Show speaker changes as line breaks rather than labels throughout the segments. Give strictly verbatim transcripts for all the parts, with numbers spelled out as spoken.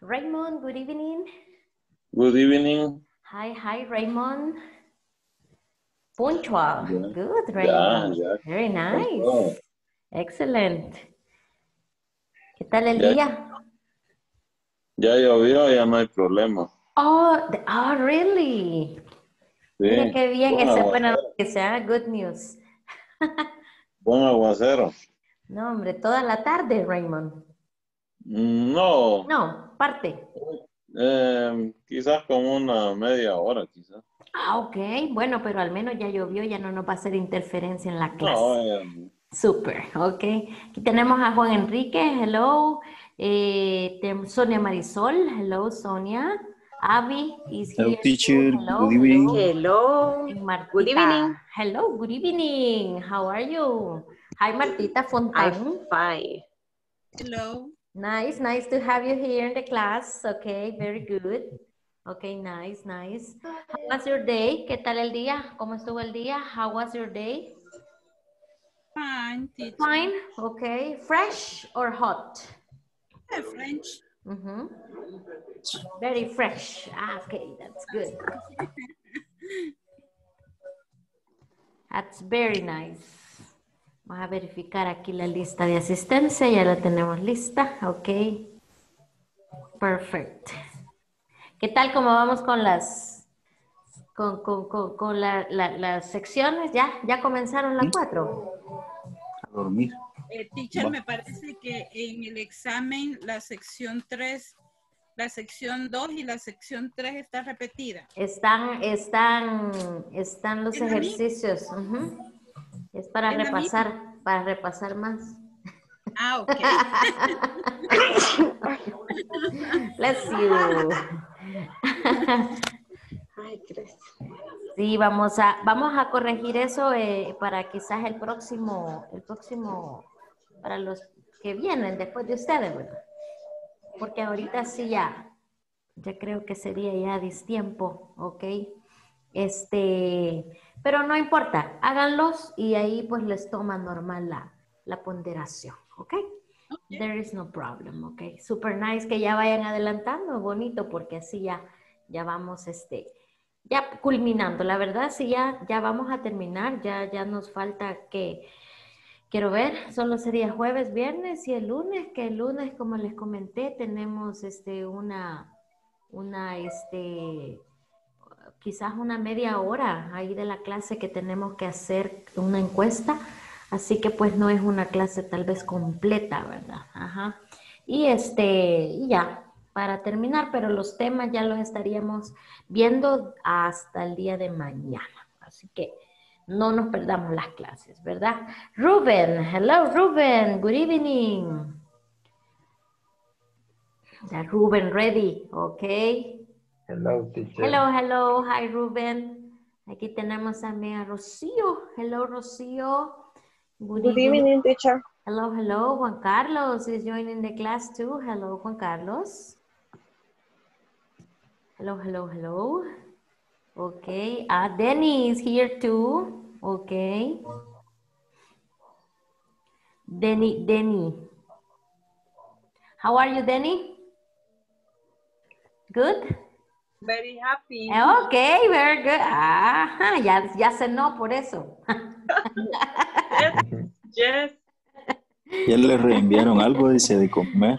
Raymond, good evening.
Good evening.
Hi, hi, Raymond. Punctual.
Yeah.
Good,
Ya,
Raymond.
ya.
Very
Con
nice.
todo.
Excellent. ¿Qué tal el
Ya,
día?
ya llovió, ya no hay problema.
Oh, the- oh, really? Mira
Sí,
qué bien,
buen
esa es buena
aguacero.
noticia, ¿eh? Good news.
Buen aguacero.
No, hombre, toda la tarde, Raymond.
Mm, No,
No, parte.
eh, quizás como una media hora, quizás.
Ah, ok. Bueno, pero al menos ya llovió, ya no nos va a hacer interferencia en la
No,
clase.
eh,
Super, ok. Aquí tenemos a Juan Enrique, hello. Eh, tem- Sonia Marisol, hello Sonia. Abby is
Hello,
here too,
teacher.
hello,
Good evening.
hello.
Hello.
And
Good evening.
Martita, hello, good evening. How are you? Hi Martita
I'm
Fontan.
fine.
Hello.
Nice, nice to have you here in the class. Okay, very good. Okay, nice, nice. How was your day? ¿Qué tal el día? ¿Cómo estuvo el día? How was your day?
Fine, teacher.
Fine, okay. Fresh or hot?
Yeah, French.
Mm-hmm. Very fresh. Ah, okay, that's good. That's very nice. Vamos a verificar aquí la lista de asistencia. Ya la tenemos lista. Ok. Perfect. ¿Qué tal? ¿Cómo vamos con las, con, con, con, con la, la, las secciones? ¿Ya? ¿Ya comenzaron las cuatro?
A dormir.
Eh, teacher,
Va.
me parece que en el examen la sección tres, la sección dos y la sección tres está repetida.
Están, están, están los
¿Es la misma?
ejercicios. Ujú. Es para
¿Es la
repasar, para repasar más.
Ah, ok.
Bless you.
Ay, gracias.
Sí, vamos a, vamos a corregir eso eh, para quizás el próximo, el próximo, para los que vienen después de ustedes, ¿verdad? Porque ahorita sí ya, ya creo que sería ya distiempo, ¿ok? Este, pero no importa, háganlos y ahí pues les toma normal la, la ponderación, ¿ok? There is no problem, ¿ok? Super nice que ya vayan adelantando, bonito, porque así ya, ya vamos, este, ya culminando. La verdad, sí, ya, ya vamos a terminar, ya, ya nos falta que, quiero ver, solo sería jueves, viernes y el lunes, que el lunes, como les comenté, tenemos, este, una, una, este, quizás una media hora ahí de la clase que tenemos que hacer una encuesta, así que pues no es una clase tal vez completa, ¿verdad? Ajá. Y este, y ya, para terminar, pero los temas ya los estaríamos viendo hasta el día de mañana, así que no nos perdamos las clases, ¿verdad? Ruben, hello Ruben, good evening. Ya Ruben ready, okay.
Hello, teacher.
Hello, hello. Hi, Ruben. Aquí tenemos también a Rocío. Hello, Rocío. Good,
Good evening, teacher.
Hello, hello. Juan Carlos is joining the class too. Hello, Juan Carlos. Hello, hello, hello. Okay. Ah, Denny is here too. Okay. Denny, Denny. How are you, Denny? Good?
Very happy.
Ok, very good. Ajá, ya, ya cenó por eso.
Yes.
Ya le reenviaron algo, dice, de comer.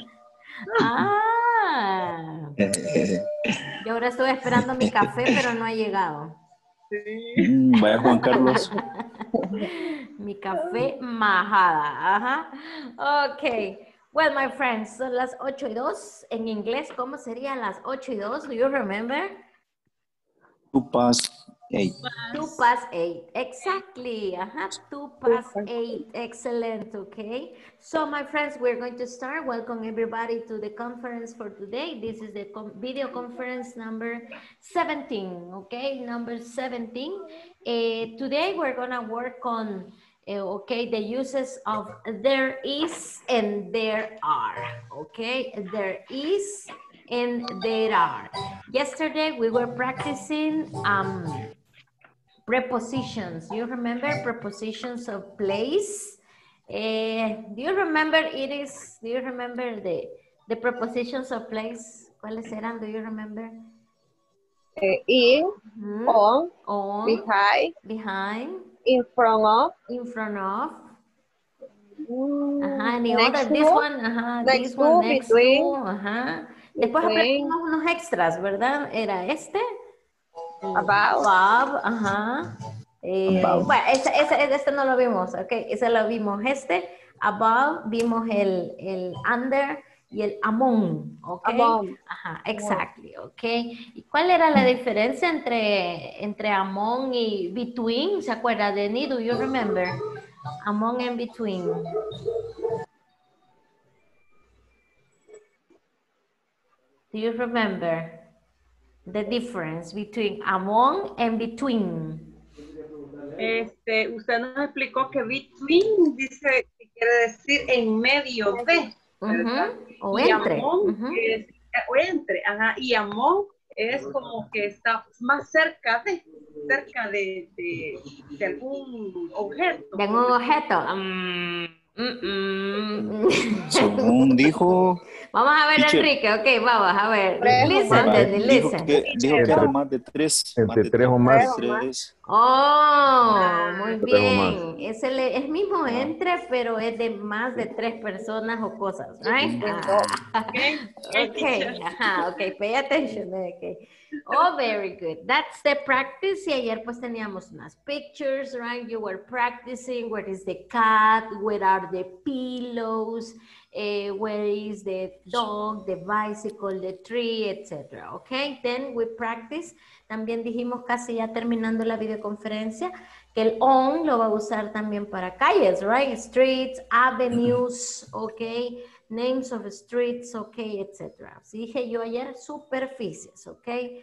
Ah, yo ahora estoy esperando mi café, pero no ha llegado.
Mm, vaya Juan Carlos.
Mi café majada. Ajá. Ok. Well, my friends, son las ocho y dos. En inglés, ¿cómo serían las ocho y dos? Do you remember?
Two past eight.
Two past eight, exactly. Uh-huh. Two past eight, excellent. Okay. So, my friends, we're going to start. Welcome everybody to the conference for today. This is the com video conference number seventeen. Okay, number seventeen. Uh, today we're gonna work on uh, okay, the uses of there is and there are. Okay, there is and there are. Yesterday we were practicing um, prepositions. You remember prepositions of place? Uh, do you remember it is, do you remember the, the prepositions of place? ¿Cuáles eran? Do you remember?
Eh, in,
Mm-hmm.
on,
On,
behind,
behind,
in front of,
in front of.
mm,
Ajá, any
next
other? This
to,
one, ajá,
next
this one,
to,
next
between,
to, ajá. Después
between,
aprendimos unos extras, ¿verdad? Era este.
about,
Bob, ajá. Eh,
Above.
bueno, este, este, este no lo vimos, ok. Ese lo vimos este. Above, vimos el, el under y el among, ok.
among.
Ajá, exactly, ok. ¿Y cuál era la diferencia entre, entre among y between? ¿Se acuerda, Denny? Do you remember? Among and between. Do you remember the difference between among and between?
Este, usted nos explicó que between dice que quiere decir en medio de, ¿verdad?
Uh-huh. O
y
entre.
among
Uh-huh.
es, o entre, ajá, y among es como que está más cerca de, cerca de, de, de algún objeto.
De algún objeto. Um, mm, mm.
Según dijo,
Vamos a ver,
teacher.
Enrique. Ok, vamos a ver.
Tres o
Listen,
más.
Denny,
dijo
listen.
que, dijo que era más de tres.
Entre
más de
tres o más.
Tres o más.
tres.
Oh, muy
Tres o más.
bien. Es el es mismo
Ah.
entre, pero es de más de tres personas o cosas, right?
Bingo.
Ah,
Okay, okay, teacher.
okay, ajá, okay, pay attention, okay. Oh, very good. That's the practice. Y ayer pues teníamos unas pictures, right? You were practicing. Where is the cat? Where are the pillows? Uh, where is the dog, the bicycle, the tree, et cetera. Okay, then we practice. También dijimos casi ya terminando la videoconferencia que el on lo va a usar también para calles, right? Streets, avenues, okay, names of streets, okay, et cetera. Sí, dije yo ayer superficies, okay,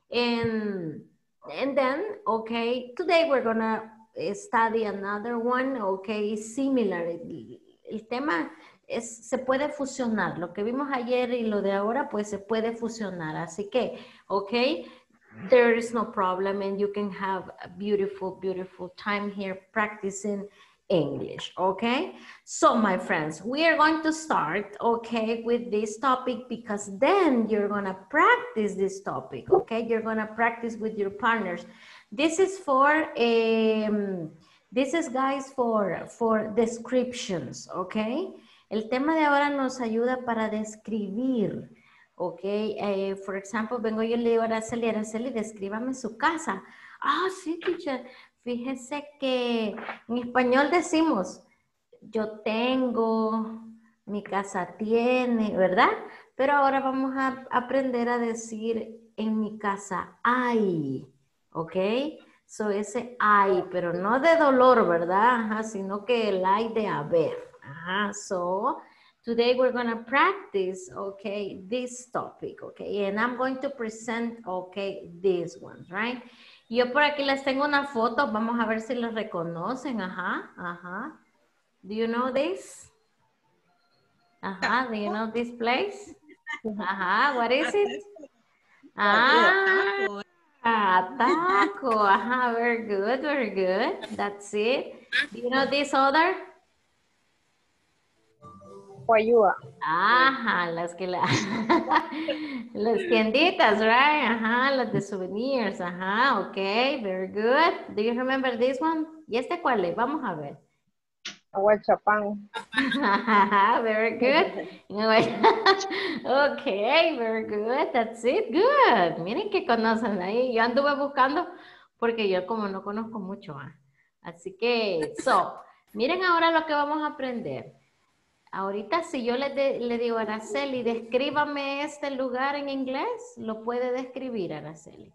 and and then, okay, today we're gonna study another one, okay, similar. El, el tema es, se puede fusionar. Lo que vimos ayer y lo de ahora, pues se puede fusionar. Así que, okay, there is no problem and you can have a beautiful, beautiful time here practicing English, okay? So, my friends, we are going to start, okay, with this topic because then you're gonna practice this topic, okay? You're gonna practice with your partners. This is for, um, this is, guys, for, for descriptions, okay? El tema de ahora nos ayuda para describir, ok. Eh, for example, vengo yo y le digo a Araceli, Araceli, descríbame su casa. Ah, sí, teacher. Fíjese que en español decimos, yo tengo, mi casa tiene, ¿verdad? Pero ahora vamos a aprender a decir, en mi casa hay, ok. So ese hay, pero no de dolor, ¿verdad? Ajá, sino que el hay de haber. Ajá, so today we're going to practice, okay, this topic, okay, and I'm going to present, okay, these ones, right? Yo por aquí les tengo una foto, vamos a ver si los reconocen, ajá, ajá. Do you know this? Ajá, do you know this place? Ajá, what is it? Ah, Ataco, ajá, very good, very good, that's it. Do you know this other?
Guayúa.
Ajá, las que la... las tienditas, right? Ajá, las de souvenirs, ajá, ok, very good. Do you remember this one? ¿Y este cuál es? Vamos a ver.
Aguachapán.
Very good. Ok, very good, that's it, good. Miren que conocen ahí. Yo anduve buscando porque yo como no conozco mucho. ¿eh? Así que, so, miren ahora lo que vamos a aprender. Ahorita si yo le, de, le digo a Araceli, descríbame este lugar en inglés, lo puede describir Araceli.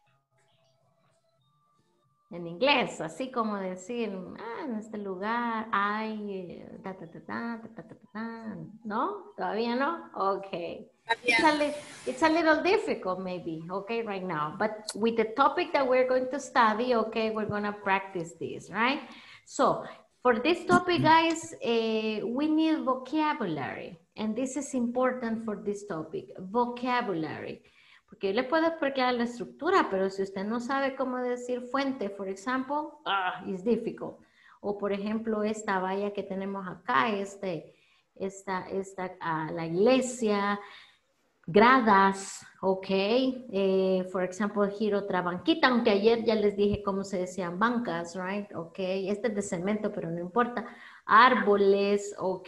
En inglés, así como decir, ah, en este lugar hay, ta, ta, ta, ta, ta, ta, ta, ta. ¿No? ¿Todavía no? Okay. It's a, li it's a little difficult maybe, okay, right now. But with the topic that we're going to study, okay, we're going to practice this, right? So, for this topic, guys, uh, we need vocabulary. And this is important for this topic, vocabulary. Porque yo le puedo explicar la estructura, pero si usted no sabe cómo decir fuente, for example, ah, it's difficult. O, por ejemplo, esta valla que tenemos acá, este, esta, esta, uh, la iglesia. gradas, ok. Eh, for example, here otra banquita, aunque ayer ya les dije cómo se decían bancas, right? Ok, este es de cemento, pero no importa. Árboles, ok.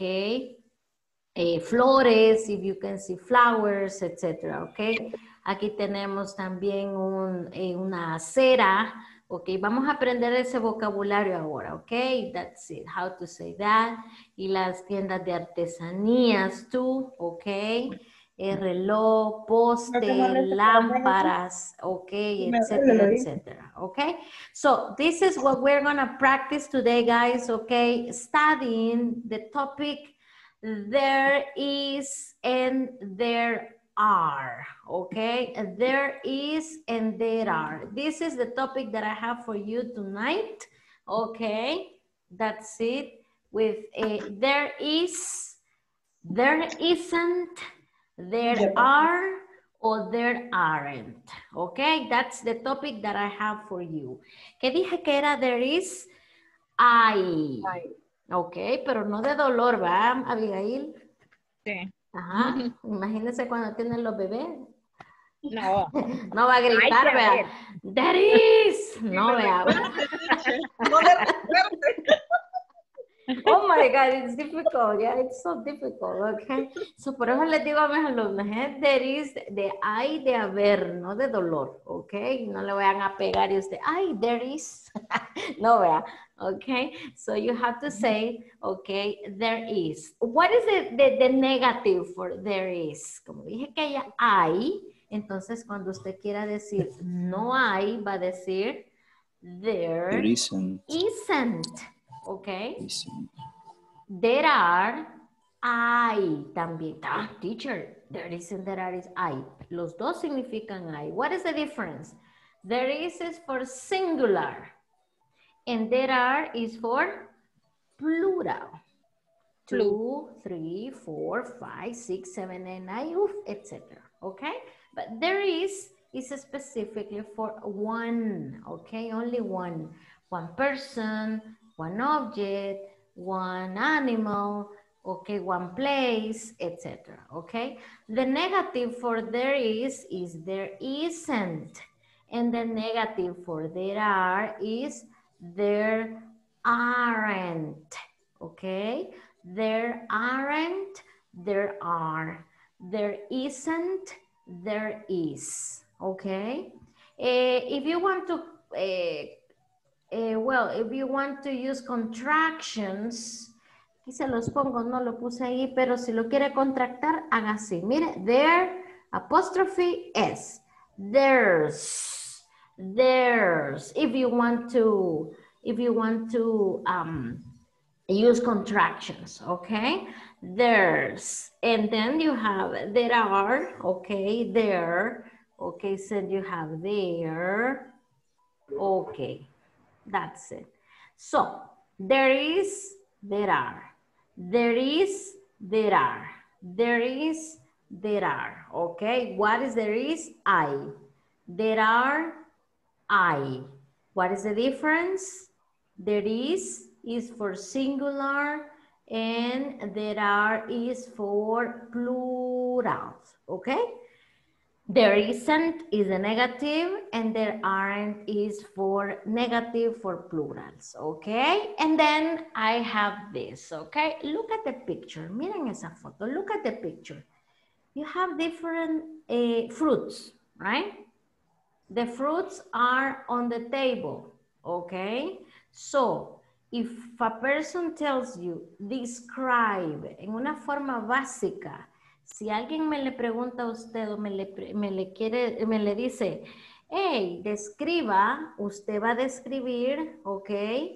Eh, flores, if you can see flowers, etcétera, ok. Aquí tenemos también un, eh, una acera, ok. Vamos a aprender ese vocabulario ahora, ok. That's it, how to say that. Y las tiendas de artesanías, too, ok. El reloj, poste, lámparas, ok, etcétera, etcétera, ok. So this is what we're gonna practice today, guys, ok. Studying the topic there is and there are, okay? There is and there are. This is the topic that I have for you tonight, okay? That's it. With a, there is, there isn't, there are, or there aren't, okay? That's the topic that I have for you. ¿Qué dije que era there is? I.
Ay.
Ok, pero no de dolor, ¿va, Abigail?
Sí.
Ajá. Imagínense cuando tienen los bebés.
No.
No va a gritar,
Ay, qué
vea. There is. No, vea.
No le recuerde.
Oh my God, it's difficult. Yeah, it's so difficult, okay? So, por eso les digo a mis alumnos, ¿eh? There is de hay de haber, no de dolor, okay? No le vayan a pegar y usted, ay, there is. No, vea. Okay, so you have to say, okay, there is. What is the, the, the negative for there is? Como dije que ya hay, entonces cuando usted quiera decir no hay, va a decir there,
There isn't.
isn't. Okay,
Isn't.
there are, hay también. Ah, teacher, there isn't, there are is hay. Los dos significan hay. What is the difference? There is is for singular. And there are is for plural. Two, three, four, five, six, seven, eight, nine, et cetera. Okay? But there is is specifically for one. Okay? Only one. One person, one object, one animal, okay, one place, et cetera. Okay? The negative for there is is there isn't. And the negative for there are is there aren't, okay? There aren't, there are. There isn't, there is, okay? Uh, if you want to, uh, uh, well, if you want to use contractions, aquí se los pongo, no lo puse ahí, pero si lo quiere contractar, haga así. Mire, there, apostrophe S, there's. There's, if you want to, if you want to um, use contractions, okay? There's, and then you have, there are, okay, there, okay, so you have there, okay, that's it. So, there is, there are, there is, there are, there is, there are, okay? What is there is? I. There are, I. What is the difference? There is is for singular and there are is for plurals, okay? There isn't is a negative and there aren't is for negative for plurals, okay? And then I have this, okay? Look at the picture. Miren esa foto. Look at the picture. You have different uh, fruits, right? The fruits are on the table, okay? So, if a person tells you, describe, en una forma básica, si alguien me le pregunta a usted o me le, me le, quiere, me le dice, hey, describa, usted va a describir, ok,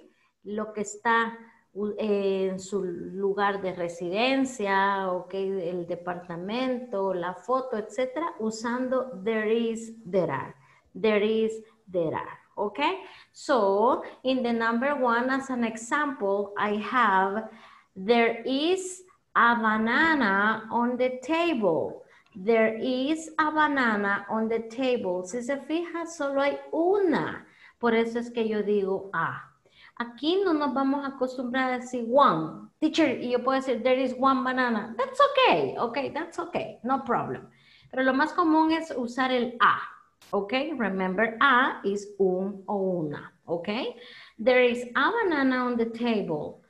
lo que está eh, en su lugar de residencia, ok, el departamento, la foto, etcétera, usando there is, there are. There is, there are, okay? So, in the number one, as an example, I have, there is a banana on the table. There is a banana on the table. Si se fija, solo hay una. Por eso es que yo digo, ah. Aquí no nos vamos a acostumbrar a decir one. Teacher, y yo puedo decir, there is one banana. That's okay, okay, that's okay, no problem. Pero lo más común es usar el a. ¿Ok? Remember, a is un o una. ¿Ok? There is a banana on the table.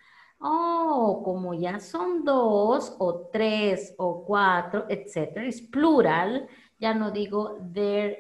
Oh, como ya son dos o tres o cuatro, etcétera, es plural, ya no digo there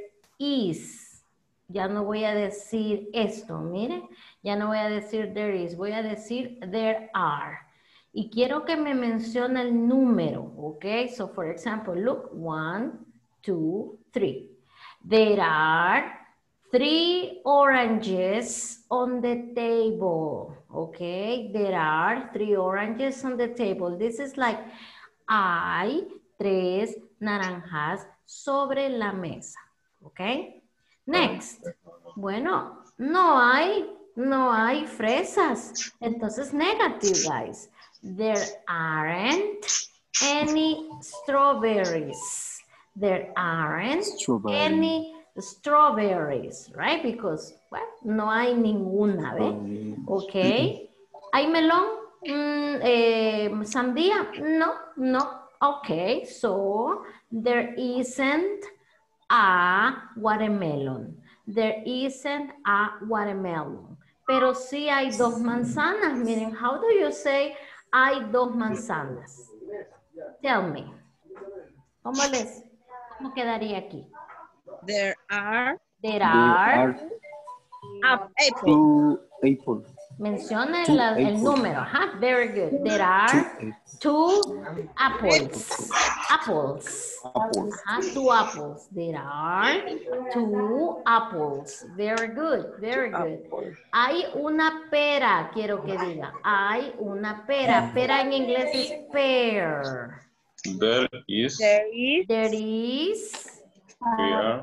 is. Ya no voy a decir esto, mire. Ya no voy a decir there is, voy a decir there are. Y quiero que me mencione el número, ¿ok? So, for example, look, one, two, three. There are three oranges on the table, okay? There are three oranges on the table. This is like, hay tres naranjas sobre la mesa, okay? Next. Bueno, no hay, no hay fresas. Entonces, negative, guys. There aren't any strawberries. There aren't
Strawberry.
any strawberries, right? Because, well, no hay ninguna, ¿ve? Ok. ¿Hay melón? Mm, eh, ¿Sandía? No, no. Ok, so there isn't a watermelon. There isn't a watermelon. Pero sí hay dos manzanas. Miren, how do you say hay dos manzanas? Tell me. ¿Cómo les, cómo quedaría aquí?
There are
There
There
are,
are
apples.
two apples.
menciona
two
el, el
apples.
número. Ajá, very good. There are two apples. Apples.
Apples.
Ajá, two apples. There are two apples. Very good, very good. Hay una pera, quiero que diga. Hay una pera. Pera en inglés es pear.
There is,
There is
There is
we are,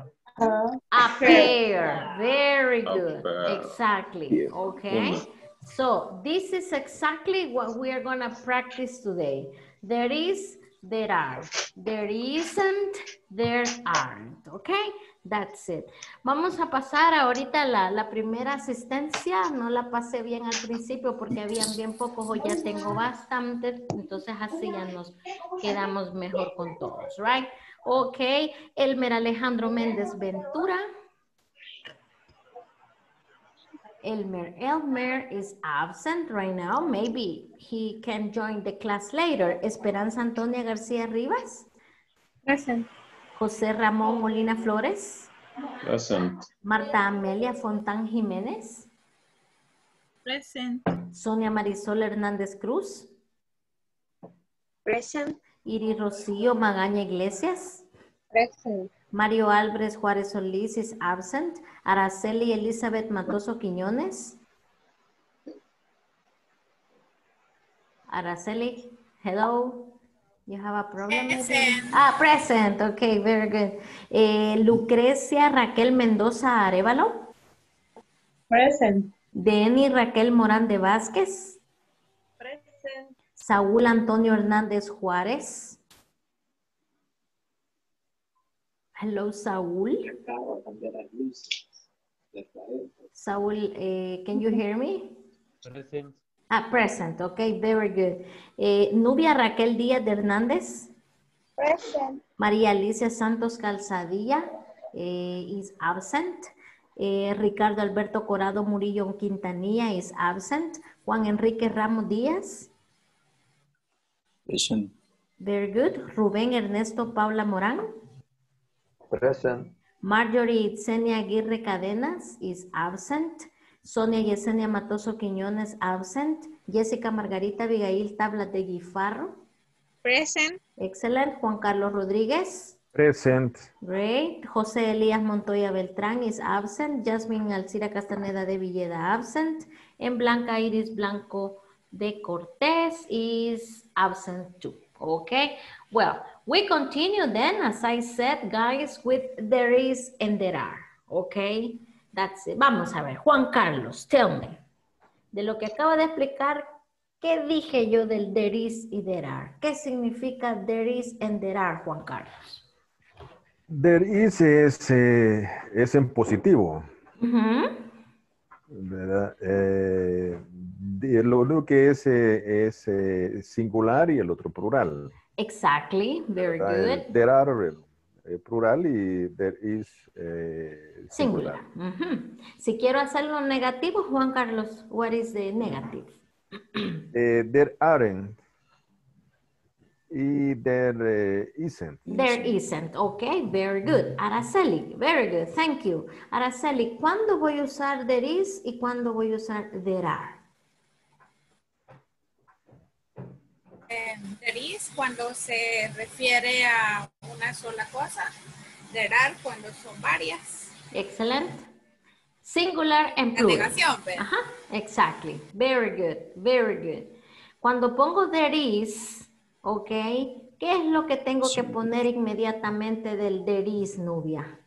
a pear. Very
A
good.
pear.
Exactly.
Yeah.
Okay. So this is exactly what we are going to practice today. There is, there are. There isn't, there aren't. Okay. That's it. Vamos a pasar ahorita la, la primera asistencia. No la pasé bien al principio porque habían bien pocos. Hoy ya tengo bastantes. Entonces así ya nos quedamos mejor con todos. Right? Ok. Elmer Alejandro Méndez Ventura. Elmer Elmer is absent right now. Maybe he can join the class later. Esperanza Antonia García Rivas.
present.
José Ramón Molina Flores.
present,
Marta Amelia Fontán Jiménez.
Present.
Sonia Marisol Hernández Cruz.
Present.
Iri Rocío Magaña Iglesias.
Present.
Mario Álvarez Juárez Solís is absent. Araceli Elizabeth Matoso Quiñones. Araceli, hello. You have a problem? maybe?
Present.
Ah, present. Okay, very good. Eh, Lucrecia Raquel Mendoza Arevalo.
Present.
Denny Raquel Morán de Vázquez.
Present.
Saúl Antonio Hernández Juárez. Hello, Saúl. Saúl, eh, can you hear me?
Present.
Ah, present. Okay, very good. Eh, Nubia Raquel Díaz de Hernández.
Present.
María Alicia Santos Calzadilla eh, is absent. Eh, Ricardo Alberto Corado Murillo Quintanilla is absent. Juan Enrique Ramos Díaz.
Present.
Very good. Rubén Ernesto Paula Morán.
Present.
Marjorie Itzenia Aguirre Cadenas is absent. Sonia Yesenia Matoso Quiñones absent. Jessica Margarita Abigail Tablas de Guifarro.
Present.
Excellent. Juan Carlos Rodríguez.
Present.
Great. José Elías Montoya Beltrán is absent. Jasmine Alcira Castaneda de Villeda absent. En Blanca Iris Blanco de Cortés is absent too. Okay. Well, we continue then, as I said, guys, with there is and there are. Okay. That's it. Vamos a ver. Juan Carlos, tell me. De lo que acaba de explicar, ¿qué dije yo del there is y there are? ¿Qué significa there is and there are, Juan Carlos?
There is es, eh, es en positivo,
Ujú.
¿verdad? Eh, de- lo único que es, eh, es eh, singular y el otro plural.
Exactly. Very
¿verdad?
good.
El There are, el, eh, plural y there is eh, singular.
Singular. Ujú. Si quiero hacerlo negativo, Juan Carlos, what is the negative?
Eh, there aren't y there eh, isn't.
There isn't. Okay, very good. Araceli, very good. Thank you. Araceli, ¿cuándo voy a usar there is y cuándo voy a usar there are?
Eh, there is cuando se refiere a una sola cosa. There are cuando son varias.
Excellent. Singular and
La
plural.
negación, ¿ve?
Ajá, exactly. Very good, very good. Cuando pongo there is, ok, ¿qué es lo que tengo que poner inmediatamente del there is, Nubia?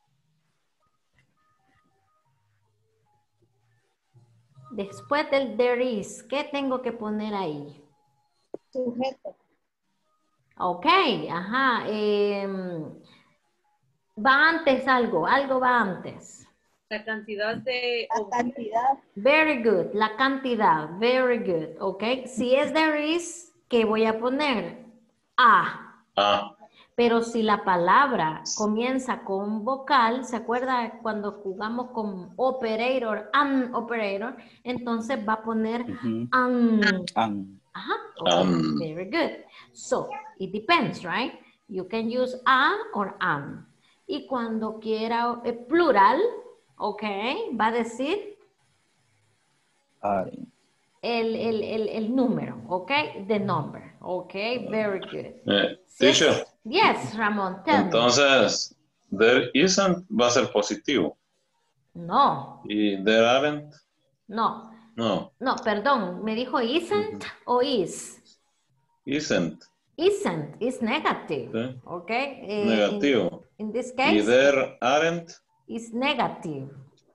Después del there is, ¿qué tengo que poner ahí?
Sujeto.
Ok, ajá. em, va antes algo, algo va antes.
La cantidad de...
La cantidad.
Very good, la cantidad, very good, ok. Si es there is, ¿qué voy a poner? A.
Ah,
Pero si la palabra comienza con vocal, ¿se acuerda cuando jugamos con operator, an operator? Entonces va a poner
Ujú.
an.
An.
Ajá, okay,
An.
very good. So, it depends, right? You can use a or an. Y cuando quiera eh, plural, ok, va a decir
Aren't.
el, el, el, el número, ok, the number, ok, very good.
eh,
Yes,
teacher,
yes, Ramón, tell me.
entonces, there isn't va a ser positivo.
No,
Y there aren't,
no,
no,
no, perdón, ¿me dijo isn't o is?
isn't,
Isn't, is negative,
¿sí?
ok. eh,
Negativo.
In, in this
Y
case,
there aren't,
is negative.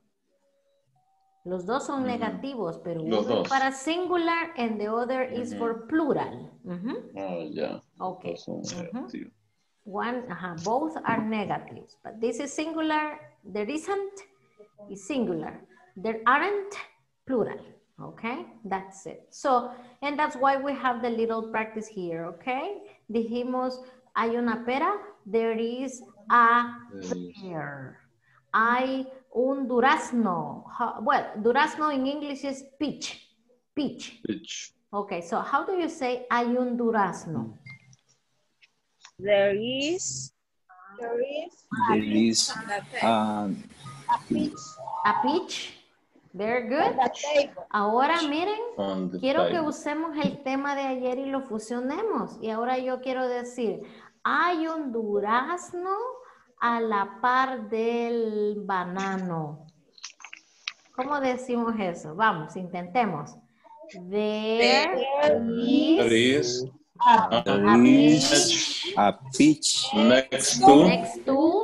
Los dos son
Ujú.
negativos, pero
Los
uno es
dos.
para singular and the other is
Ujú.
for plural. Ujú.
oh, ya,
Okay.
son
Ujú.
negativos.
One, uh-huh, both are negatives, but this is singular, there isn't, is singular. There aren't, plural, okay? That's it. So, and that's why we have the little practice here, okay? Dijimos, hay una pera, there is a pear. Hay un durazno. How- well, durazno in English is peach, peach.
Which,
Okay, so how do you say hay un durazno?
There is. There is
There is um,
a peach
A peach. Very
on
good.
the table.
Ahora miren,
on the
quiero que
table.
usemos el tema de ayer y lo fusionemos. Y ahora yo quiero decir, hay un durazno a la par del banano. ¿Cómo decimos eso? Vamos, intentemos. There
There
is
is
A
there
a
is
peach
a peach
next to
next to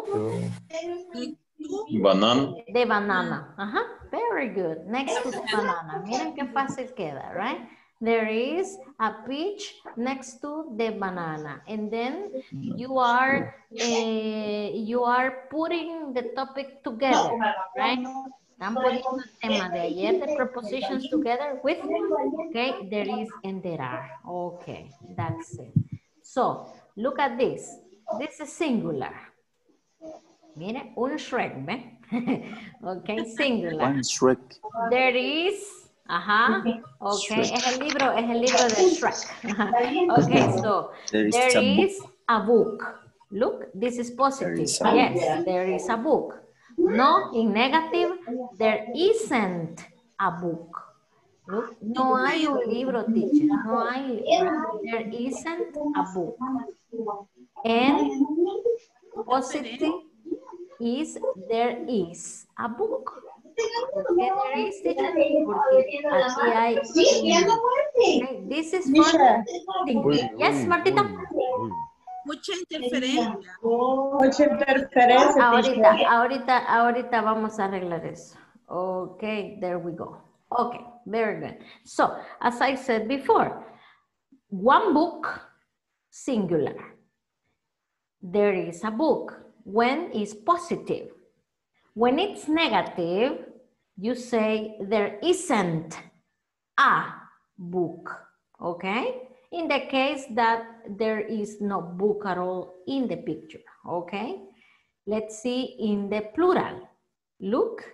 banana.
the banana. Ajá, very good. Next to the banana. Miren qué fácil queda, right? There is a peach next to the banana. And then you are, eh, you are putting the topic together, right? Están poniendo el tema de ayer, the prepositions together with, okay, there is and there are. Okay, that's it. So, look at this. This is singular. Mire, un Shrek, ¿ve? Okay, singular.
one Shrek.
There is, ajá, okay, es el libro, es el libro de Shrek. Okay, so,
There is
there
a book.
is a book. Look, this is positive.
is a
Yes, there is a book. No, in negative, there isn't a book. Look, no hay un libro, teacher. No hay, there isn't a book. And positive is there is a book. ¿Por qué there is, teacher? Porque aquí hay. Okay, this is for
Uy,
yes,
uy,
Martita.
uy, uy.
Mucha interferencia.
Mucha interferencia.
Ahorita, ahorita, ahorita vamos a arreglar eso. Okay, there we go. Okay, very good. So, as I said before, one book, singular. There is a book. When is positive. When it's negative, you say there isn't a book. Okay? in the case that there is no book at all in the picture, okay? Let's see in the plural. Look.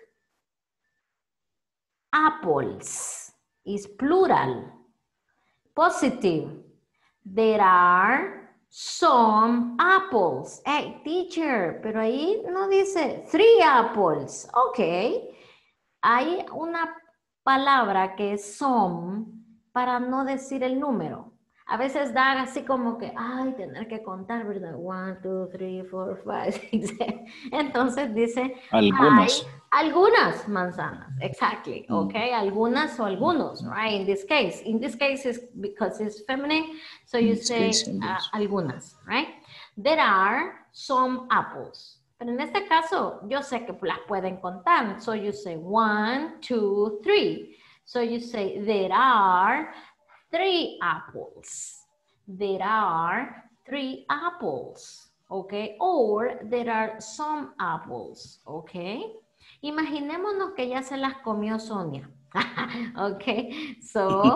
Apples is plural. Positive. There are some apples. Hey, teacher, pero ahí no dice three apples. Ok. Hay una palabra que es some para no decir el número. A veces da así como que, ay, tener que contar, ¿verdad? One, two, three, four, five, six, seven. Entonces dice,
Algunas.
hay algunas manzanas. Exactly.
Mm.
Okay. Algunas o algunos, right? In this case. In this case, is because it's feminine, so you
In this
say
case,
uh,
yes.
algunas, right? There are some apples. Pero en este caso, yo sé que las pueden contar. So you say one, two, three. So you say there are three apples. There are three apples, okay? Or there are some apples, okay? Imaginémonos que ya se las comió Sonia. Okay, so,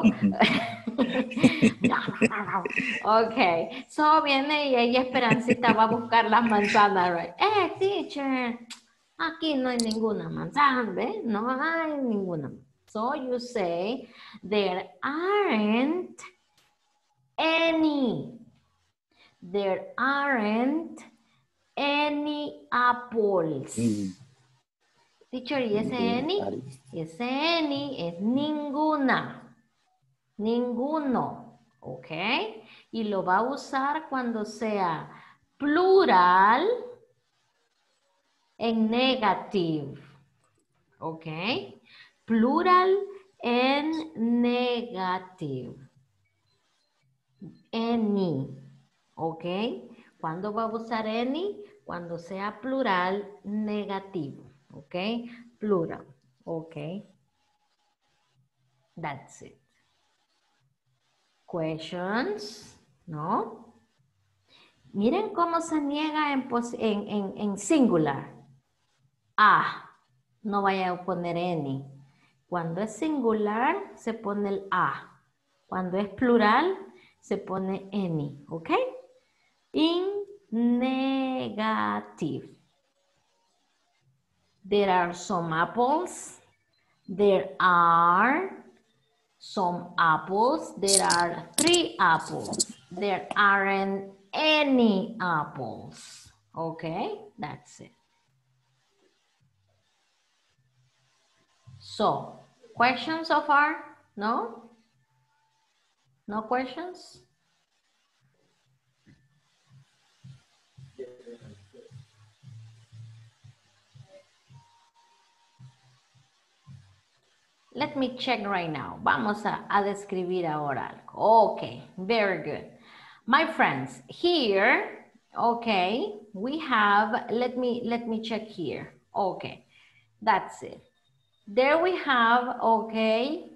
okay, so viene y ella Esperancita va a buscar las manzanas, right? Eh, teacher, aquí no hay ninguna manzana, ¿ve? No hay ninguna. So you say, there aren't any. There aren't any apples.
Mm.
Teacher, ¿y ese
There
any?
are-
Ese any es ninguna. Ninguno. ¿Ok? Y lo va a usar cuando sea plural en negative. ¿Ok? Plural en negative. Any. ¿Ok? ¿Cuándo va a usar any? Cuando sea plural negativo. ¿Ok? Plural. ¿Ok? That's it. Questions? ¿No? Miren cómo se niega en, en, en, en singular. A. No vaya a poner any. Cuando es singular, se pone el a. Cuando es plural, se pone any. ¿Ok? In negative. There are some apples. There are some apples. There are three apples. There aren't any apples. Okay, that's it. So, questions so far? No? No questions? Let me check right now. Vamos a, a describir ahora algo. Okay, very good. My friends, here, okay, we have, let me, let me check here. Okay, that's it. There we have, okay,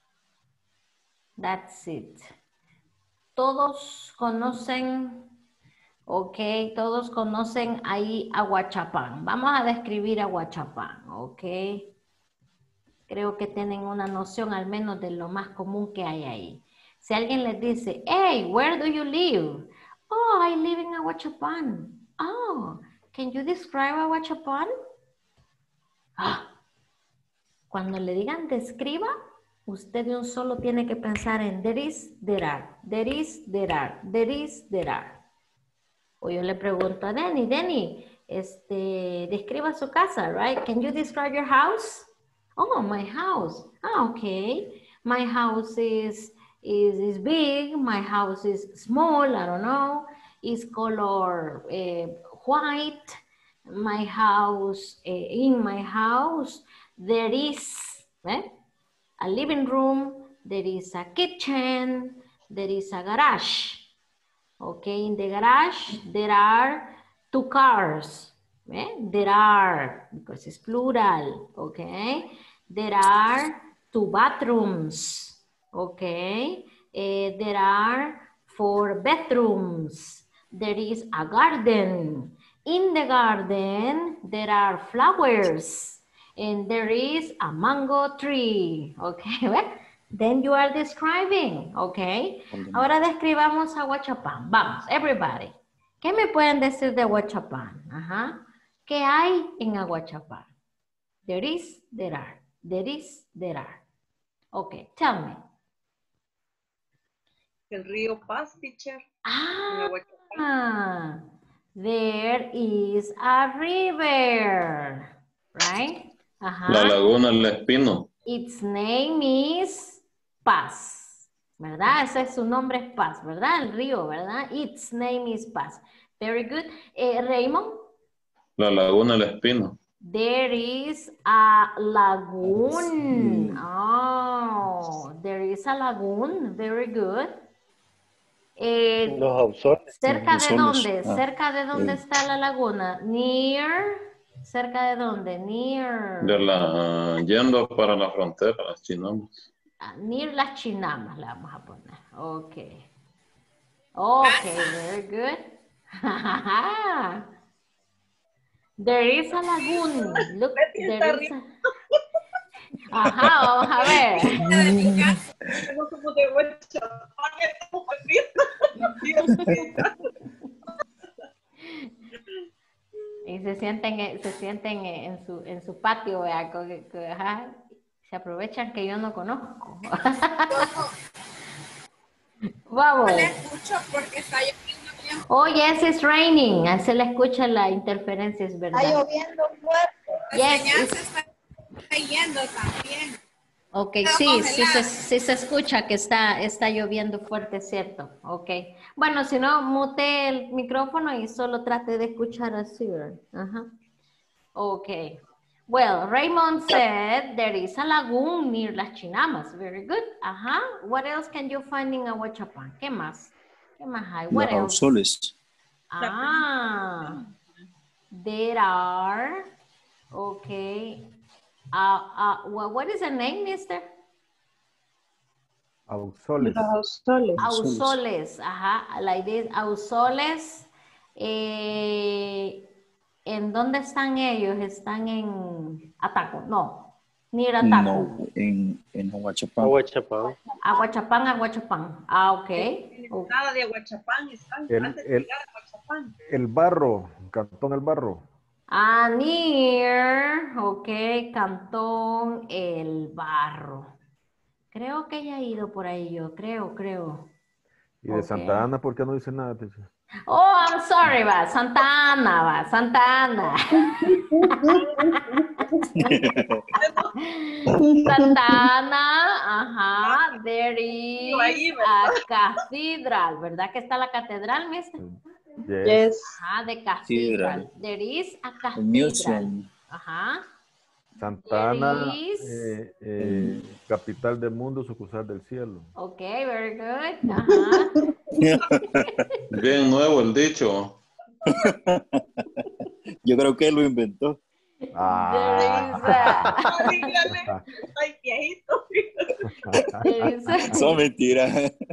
that's it. Todos conocen, ok, todos conocen ahí Aguachapán. Vamos a describir Aguachapán, ok. Creo que tienen una noción al menos de lo más común que hay ahí. Si alguien les dice, hey, where do you live? Oh, I live in Aguachapán. Oh, can you describe Aguachapán? Ah. Cuando le digan describa, usted de un solo tiene que pensar en there is, there are, there is, there are, there is, there are. O yo le pregunto a Denny, Denny, este, describa su casa, right? Can you describe your house? Oh, my house. Ah, okay. My house is, is, is big. My house is small. I don't know. It's color uh, white. My house, uh, in my house, there is eh, a living room. There is a kitchen. There is a garage. Okay, in the garage, there are two cars. Eh? There are, because it's plural, okay? There are two bathrooms, okay? Uh, there are four bedrooms. There is a garden. In the garden, there are flowers. And there is a mango tree, okay? Then you are describing, okay? Ahora describamos Aguachapán. Vamos, everybody. ¿Qué me pueden decir de Aguachapán? Ajá. ¿Qué hay en Aguachapán? There is, there are. There is, there are. Okay, tell me.
El río Paz, teacher.
Ah, there is a river, right? Ajá.
La laguna El Espino.
Its name is Paz, ¿verdad? Ese es su nombre, es Paz, ¿verdad? El río, ¿verdad? Its name is Paz. Very good. Eh, Raymond?
La laguna El Espino.
There is a lagoon. Oh, there is a lagoon. Very good. Eh,
Los Ausoles.
¿Cerca
Los
de
soles.
dónde?
Ah.
¿Cerca de dónde
Eh.
está la laguna? Near. ¿Cerca de dónde? Near.
De la, yendo para la frontera, las Chinamas.
Ah, near las Chinamas le vamos a poner. Ok. Ok, very good. There is a lagoon. Look, there is a... Ajá, vamos a ver.
Tengo como de Huachapán, como
Y se sienten, se sienten en su, en su patio, ¿verdad? Que- que, ajá, se aprovechan que yo no conozco. Vamos.
No le escucho porque está lloviendo bien.
Oh, yes, it's raining. Ahí se le escucha la interferencia, es verdad.
Está lloviendo fuerte.
La
Yes,
señal
it's-
se está yendo también.
Ok,
Está
sí, sí se,
congelada.
sí se escucha que está, está lloviendo fuerte, ¿cierto? Ok. Bueno, si no, mute el micrófono y solo trate de escuchar así, ¿verdad? Ajá. Ok. Well, Raymond said there is a lagoon near Las Chinamas. Very good. Ajá. What else can you find in Aguachapán? ¿Qué más? ¿Qué más hay? What
Los
else?
soles.
Ah, there are, okay. Uh, uh, what, what is the name, mister?
Ausoles.
Los Ausoles.
Ausoles, ajá. La idea es Ausoles. Eh, ¿en dónde están ellos? ¿Están en Ataco? No, ni en Ataco.
No, en, en Aguachapán.
Aguachapán.
Aguachapán, Aguachapán. Ah, ok. Ok.
Nada de Aguachapán, están
El-
antes de
el-
llegar a Aguachapán.
El Barro, Cantón El Barro.
Ah, near, ok, Cantón El Barro. Creo que ya he ido por ahí yo, creo, creo.
Y de
Ok.
Santa Ana, ¿por qué no dice nada, teacher?
Oh, I'm sorry, va, Santa Ana, va, Santa Ana. Santa Ana, ajá, there is
Ahí,
a cathedral, ¿verdad que está la catedral, mister?
Yes.
Yes.
Ajá, de cathedral.
Cathedral.
There is a
El
cathedral.
museum.
Ajá.
Santa Ana,
There is-
eh, eh, capital del mundo, sucursal del cielo.
Ok, very good. Ajá.
Bien nuevo el dicho.
Yo creo que él lo inventó.
There is
Ah,
a-
Ah, dígale, ay, viejito.
there is a-
Son mentiras.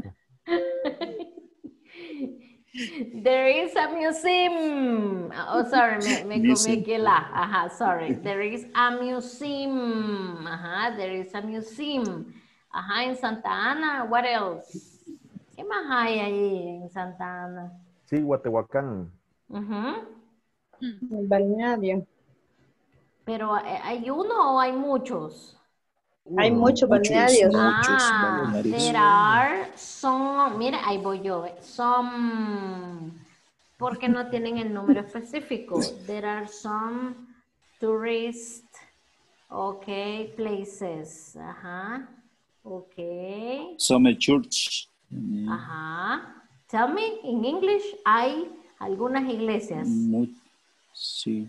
There is a museum. Oh, sorry, me, me comí
Museum.
aquí la. Ajá, sorry. There is a museum. Ajá, there is a museum. Ajá, en Santa Ana. What else? ¿Qué más hay ahí en Santa Ana?
sí, Guatehuacán.
Ujú.
El balneario.
Pero eh, ¿hay uno o hay muchos?
Hay muchos balnearios.
Muchos
Ah,
balnearios.
there are some, mira, ahí voy yo, eh, some, porque no tienen el número específico. There are some tourist, okay, places, ajá, okay,
Summer Church. Mm,
ajá. Tell me, in English, hay algunas iglesias.
mu- sí.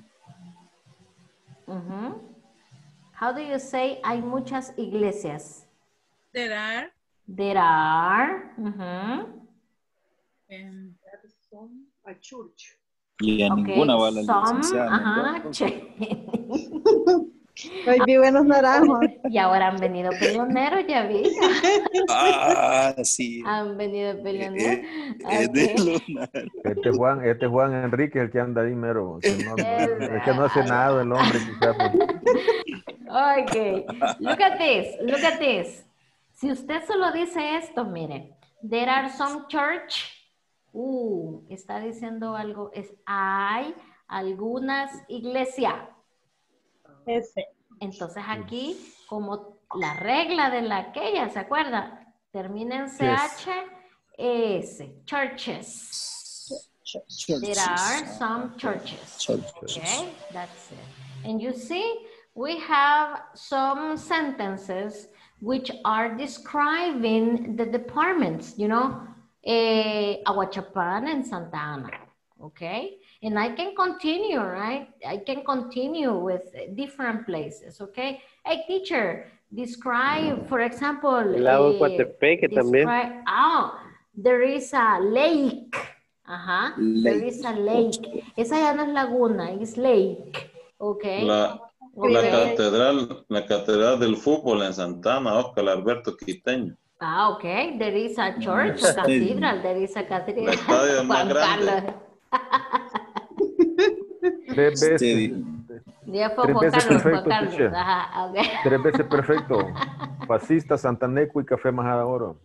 Ujú. How do you say hay muchas iglesias?
There are.
There are, ujú.
em,
Son a church.
Y a
Ok,
ninguna va la
some,
licenciada
ajá,
Mendoza.
che.
Hoy vi buenos naranjos.
Y ahora han venido peleoneros, ya vi.
Ah, sí.
Han venido peleoneros.
Es de
Ok.
los naranjos.
Este Juan, este Juan Enrique, el que anda ahí mero. que no- es que no hace nada el hombre, quizás. pues.
Ok. Look at this. Look at this. Si usted solo dice esto, mire, there are some church, uh, está diciendo algo, es hay algunas iglesias.
Ese.
Entonces aquí, como la regla de la aquella, ¿se acuerda? Termina en C H, S, churches. There are some churches. Okay, that's it. And you see, we have some sentences which are describing the departments, you know, eh, Aguachapan and Santa Ana, okay? And I can continue, right? I can continue with different places, okay? Hey, teacher, describe, for example,
El lago de
eh,
Coatepeque también.
describe, oh, there is a lake. Ajá, there is a lake. Esa ya no es laguna, es lake, okay?
La,
Okay.
la catedral, la catedral del fútbol en Santana, Oscar Alberto Quiteño.
Ah, okay. There is a church, a cathedral. There is a cathedral.
El estadio más
Juan
grande.
Tres veces.
Ya fue
Tres
Juan
veces
Carlos,
perfecto,
Juan Carlos.
teacher.
Ajá, okay.
Tres veces perfecto. Fascista, Santaneco y Café Majada Oro.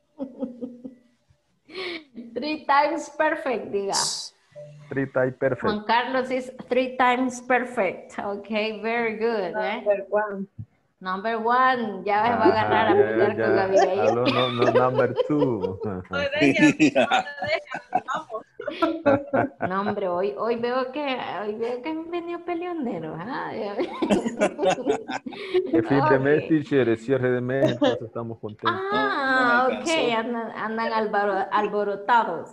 Three times perfect, diga.
Three times perfect.
Juan Carlos is three times perfect. Okay, very good. Eh?
Number one.
Number one. Ya me va a agarrar a
Ah,
pelear
ya,
con
ya.
Abigail.
Aló, no, no, number two.
No dejen, no dejen, vamos.
No, hombre, hoy, hoy veo que hoy veo que han venido peleoneros. ¿Ah?
Es fin de mes,
Ok.
teacher, es cierre de mes, entonces estamos contentos.
Ah,
No me
ok,
alcanzó.
andan, andan albaro- alborotados.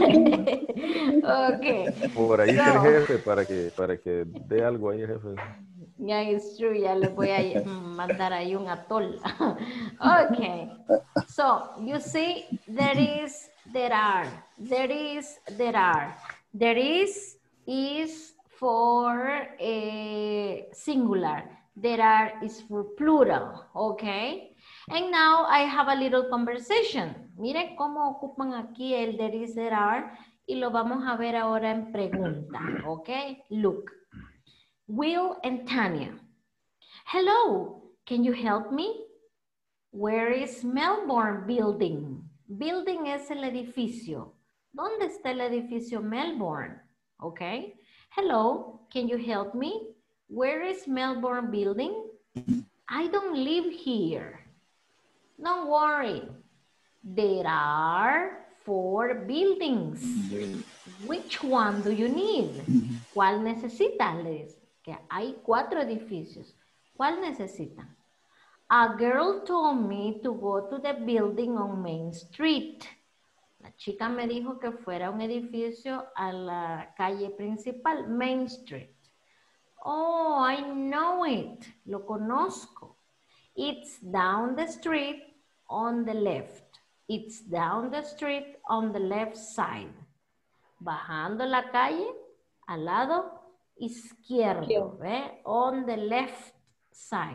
Ok,
Por ahí está el
So-
jefe para que, para que dé algo ahí, jefe.
yeah, it's true, ya les voy a mandar ahí un atol. Okay, so you see, there is, there are, there is, there are. There is is for a singular. There are is for plural, okay? And now I have a little conversation. Miren cómo ocupan aquí el there is, there are, y lo vamos a ver ahora en pregunta, okay? Look. Will and Tanya. Hello, can you help me? Where is Melbourne Building? Building es el edificio. ¿Dónde está el edificio Melbourne? Okay. Hello, can you help me? Where is Melbourne Building? I don't live here. Don't worry. There are four buildings. Which one do you need? ¿Cuál necesitas? Le dice. Que hay cuatro edificios. ¿Cuál necesitan? A girl told me to go to the building on Main Street. La chica me dijo que fuera a un edificio a la calle principal, Main Street. Oh, I know it. Lo conozco. It's down the street on the left. It's down the street on the left side. Bajando la calle, al lado izquierdo, ¿ve? On the left side.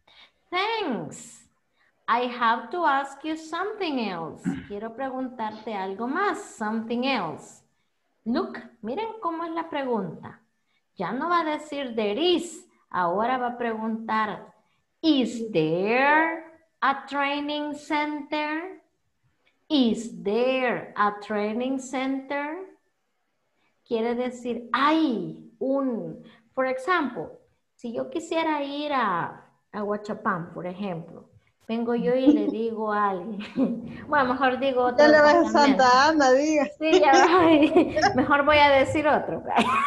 Thanks. I have to ask you something else. Quiero preguntarte algo más. Something else. Look, miren cómo es la pregunta. Ya no va a decir there is. Ahora va a preguntar, is there a training center? Is there a training center? Quiere decir, hay un, por ejemplo, si yo quisiera ir a, a Huachapán, por ejemplo, vengo yo y le digo a alguien, bueno, mejor digo otro.
Ya le vas a
departamento.
Santa Ana, diga.
Sí, ya voy. Mejor voy a decir otro.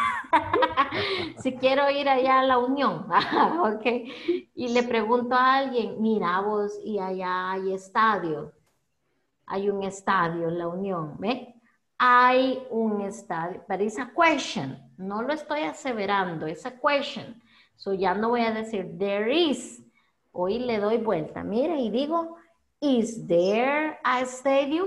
Si quiero ir allá a la Unión, ok, y le pregunto a alguien, mira vos, y allá hay estadio, hay un estadio en la Unión, ¿ve? Hay un estadio, pero es a question, no lo estoy aseverando, es a question, so ya no voy a decir there is, hoy le doy vuelta, mira, y digo, is there a stadium?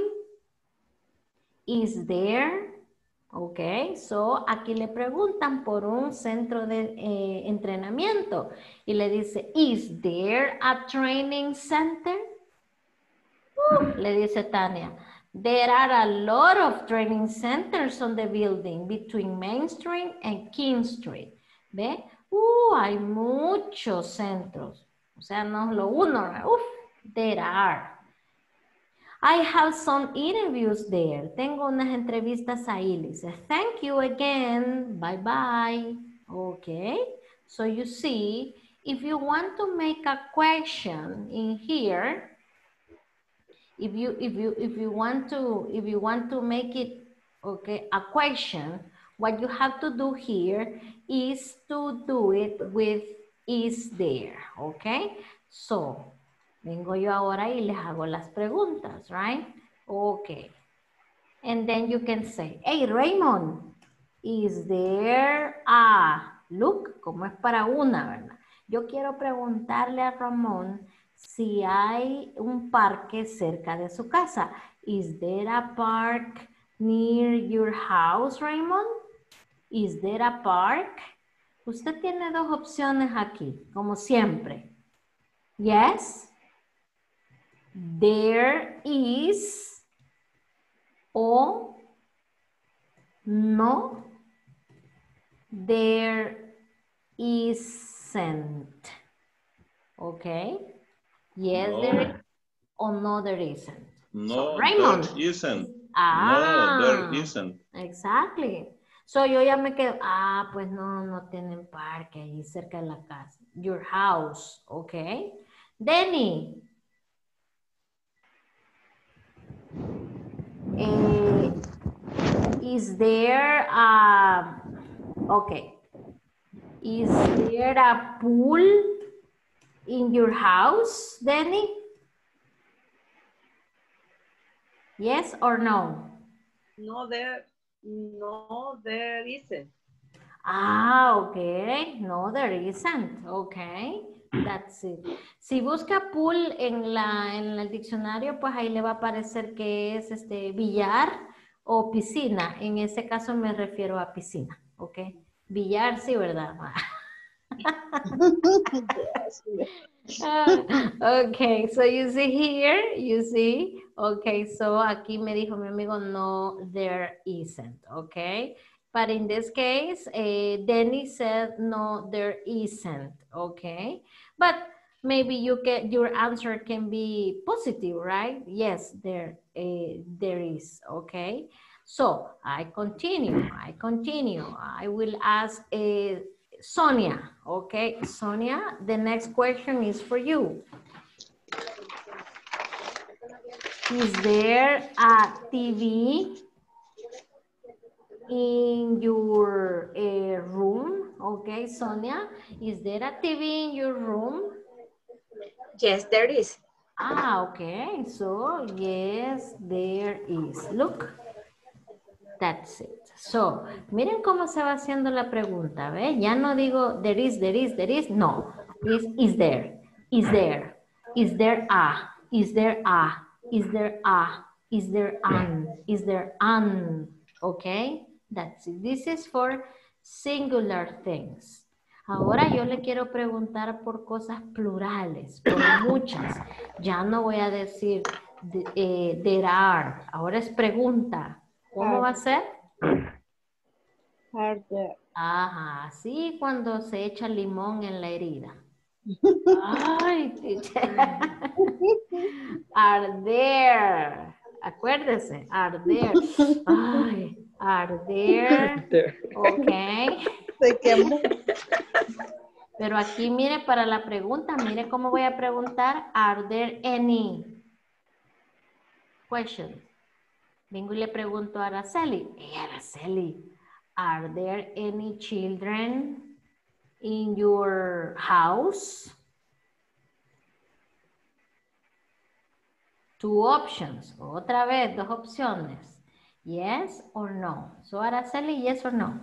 Is there? Ok, so aquí le preguntan por un centro de eh, entrenamiento y le dice, is there a training center? Uh, le dice Tania, there are a lot of training centers on the building between Main Street and King Street. ¿Ve? Uh, hay muchos centros. O sea, no es lo uno. Uf, there are. I have some interviews there. Tengo unas entrevistas ahí. Le dice, thank you again. Bye bye. Okay. So you see, if you want to make a question in here, if you if you if you want to if you want to make it okay a question, what you have to do here is to do it with is there. Okay. So vengo yo ahora y les hago las preguntas, right? Okay. And then you can say, hey, Raymond, is there a... Look, como es para una, ¿verdad? Yo quiero preguntarle a Ramón si hay un parque cerca de su casa. Is there a park near your house, Raymond? Is there a park? Usted tiene dos opciones aquí, como siempre. Yes. There is o no, there isn't. Okay. Yes,
No.
there is or no, there isn't.
No,
So, Raymond.
there isn't.
Ah,
No, there isn't.
Exactly. So yo ya me quedo, ah, pues no, no tienen parque ahí cerca de la casa. Your house, okay. Denny. Uh, is there a, okay, is there a pool in your house, Danny? Yes or no?
No, there, no, there isn't.
Ah, okay. No, there isn't. Okay. That's it. Si busca pool en, la, en el diccionario, pues ahí le va a aparecer que es este billar o piscina. En ese caso me refiero a piscina. Ok. Billar, sí, ¿verdad? uh, ok, so you see here, you see. Ok, so aquí me dijo mi amigo, no, there isn't. Ok. But in this case, uh, Denny said, no, there isn't, okay? But maybe you can, your answer can be positive, right? Yes, there, uh, there is, okay? So I continue, I continue. I will ask uh, Sonia, okay? Sonia, the next question is for you. Is there a T V in your uh, room? Okay, Sonia, is there a T V in your room?
Yes, there is.
Ah, okay, so yes, there is. Look, that's it. So, miren cómo se va haciendo la pregunta, ¿ve? Ya no digo there is, there is, there is, no. Is, is there, is there, is there a, is there a, is there a, is there an, is there an, okay? That's it. This is for singular things. Ahora yo le quiero preguntar por cosas plurales, por muchas. Ya no voy a decir eh, there are. Ahora es pregunta. ¿Cómo va a ser?
Are there.
Ajá, sí, cuando se echa limón en la herida. Ay, teacher. Are there. Acuérdese, are there. Ay, are there. Ok.
Se quemó.
Pero aquí, mire, para la pregunta, mire cómo voy a preguntar. Are there any questions? Vengo y le pregunto a Araceli. Hey, Araceli, are there any children in your house? Two options. Otra vez, dos opciones. Yes or no. So, Araceli, yes or no?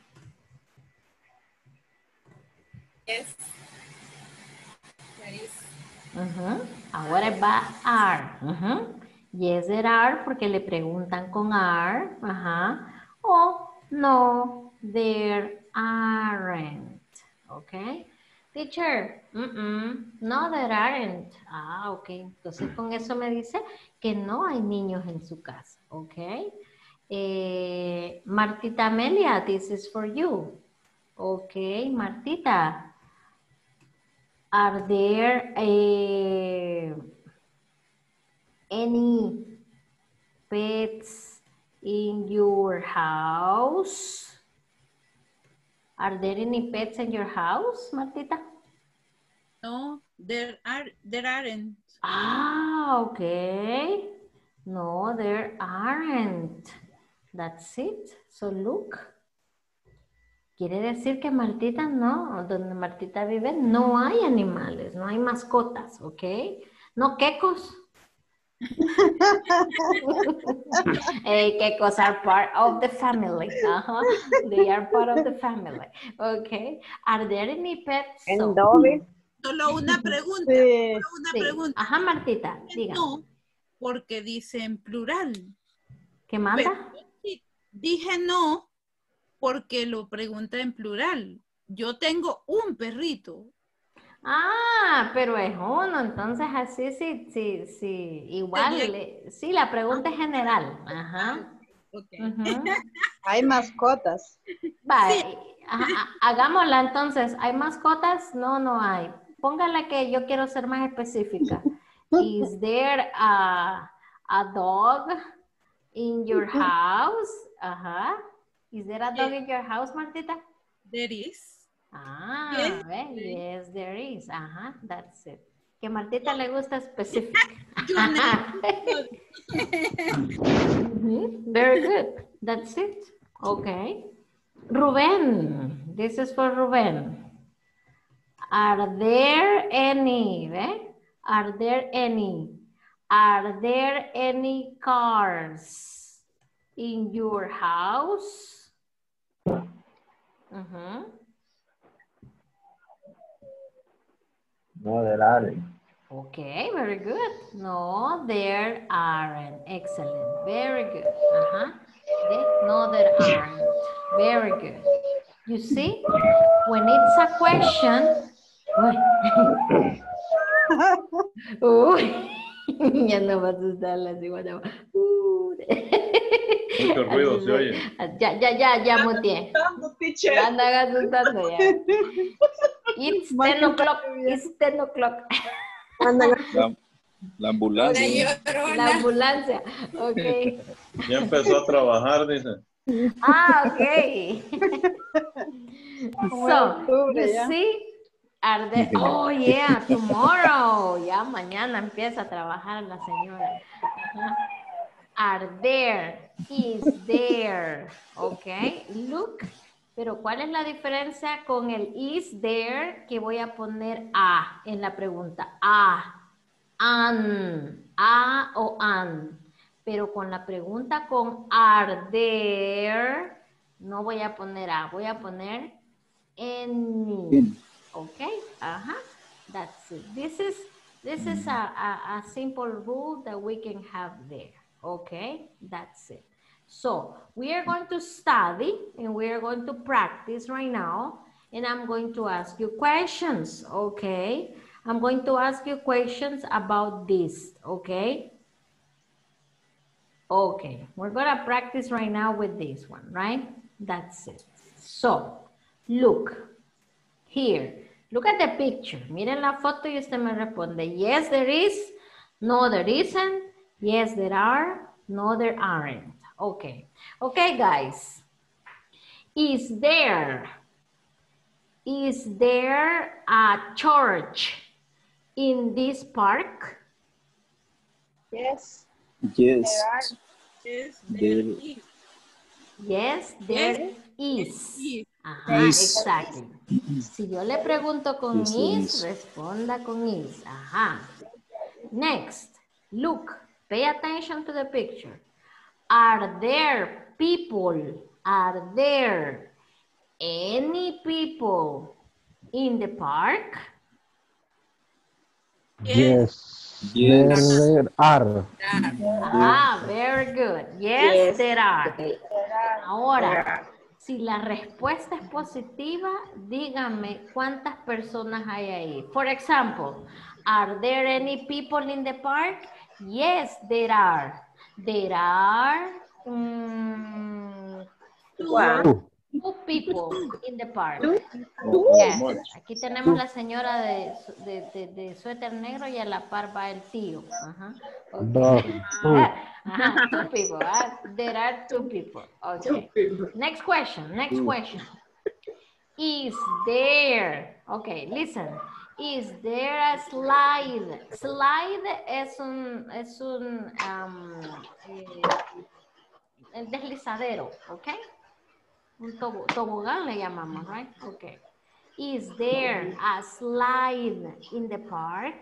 Yes. There is.
Uh-huh. Ahora va are. Uh-huh. Yes, there are, porque le preguntan con are. Ajá. O no, there aren't. Ok. Teacher, mm-mm, no, there aren't. Ah, ok. Entonces con eso me dice que no hay niños en su casa. Ok. Eh, Martita Amelia, this is for you. Ok, Martita. Are there a, any pets in your house? Are there any pets in your house, Martita?
No, there are there aren't.
Ah, okay. No, there aren't. That's it. So look. Quiere decir que Martita no, donde Martita vive no hay animales, no hay mascotas, ¿ok? No quecos. Hey, quecos are part of the family. Uh-huh. They are part of the family. Okay. Are there any pets?
En doble.
Solo una pregunta.
Sí.
Solo una
Sí.
pregunta.
Ajá, Martita, diga.
No, porque dice en plural.
¿Qué manda?
Pero sí, dije no porque lo pregunta en plural. Yo tengo un perrito.
Ah, pero es uno, entonces así sí, sí, sí, igual,
Tenía-
le- sí, la pregunta es general. Ajá.
Ok.
Ujú.
Hay mascotas.
Va,
Sí.
ajá, ha- hagámosla entonces. ¿Hay mascotas? No, no hay. Póngala que yo quiero ser más específica. Is there a, a dog in your house? Ajá. Is there a dog in your house, Martita?
There is.
Ah,
Yes,
ve,
there is.
yes, there is. Ajá, that's it. Que a Martita le gusta específica.
Yo no-
Mhm, very good. That's it. Okay. Ruben, this is for Ruben. Are there any, ¿ve? Are there any, are there any cars in your house? Mhm.
No, there aren't.
Okay, very good. No, there aren't. Excellent. Very good. Uh-huh. Okay. No, there aren't. Very good. You see, when it's a question, uy, ya no va a asustar la cigüeña. Uh.
Mucho ruido se oye.
Ya, ya, ya, ya, muteé.
Dando, teacher.
Ya andan asustando ya. It's ten o'clock. It's ten o'clock.
La, la
Una
ambulancia.
La
llorona.
ambulancia. Ok.
Ya empezó a trabajar, dice.
Ah, ok.
Como
So,
en octubre,
you
ya.
see, are there, oh yeah, tomorrow. Ya mañana empieza a trabajar la señora. Ajá. Are there, is there, ok, look. Pero ¿cuál es la diferencia con el is there que voy a poner a en la pregunta? A, an, a o an. Pero con la pregunta con are there, no voy a poner a, voy a poner any. Okay, ajá, that's it. This is, this is a, a, a simple rule that we can have there. Okay, that's it. So we are going to study and we are going to practice right now. And I'm going to ask you questions, okay? I'm going to ask you questions about this, okay? Okay, we're gonna practice right now with this one, right? That's it. So, look, here, look at the picture. Miren la foto y usted me responde, yes, there is, no, there isn't, yes, there are, no, there aren't. Okay, okay, guys. Is there, is there a church in this park?
Yes.
Yes.
Yes,
There-
there is.
Yes, there is.
Is.
Ajá,
Is.
exacto. Si yo le pregunto con
Yes, there
is,
is.
responda con is. Ajá. Next, look, pay attention to the picture. Are there people, are there any people in the park?
Yes.
Yes.
There are.
Ah, very good. Yes,
Yes.
there are.
Okay.
Ahora, si la respuesta es positiva, dígame cuántas personas hay ahí. For example, are there any people in the park? Yes, there are. There are mm,
One.
Two.
two people in the park.
Oh,
Yes.
much.
Aquí tenemos la señora de, de, de, de suéter negro y a la par va el tío. Ajá. Okay. Uh-huh, two people. Uh, there are two people. Okay. Next question. Next question. Is there? Okay, listen. Is there a slide? Slide es un es un um, eh, el deslizadero, okay? Un tobo, tobogán le llamamos, right? Okay. Is there a slide in the park?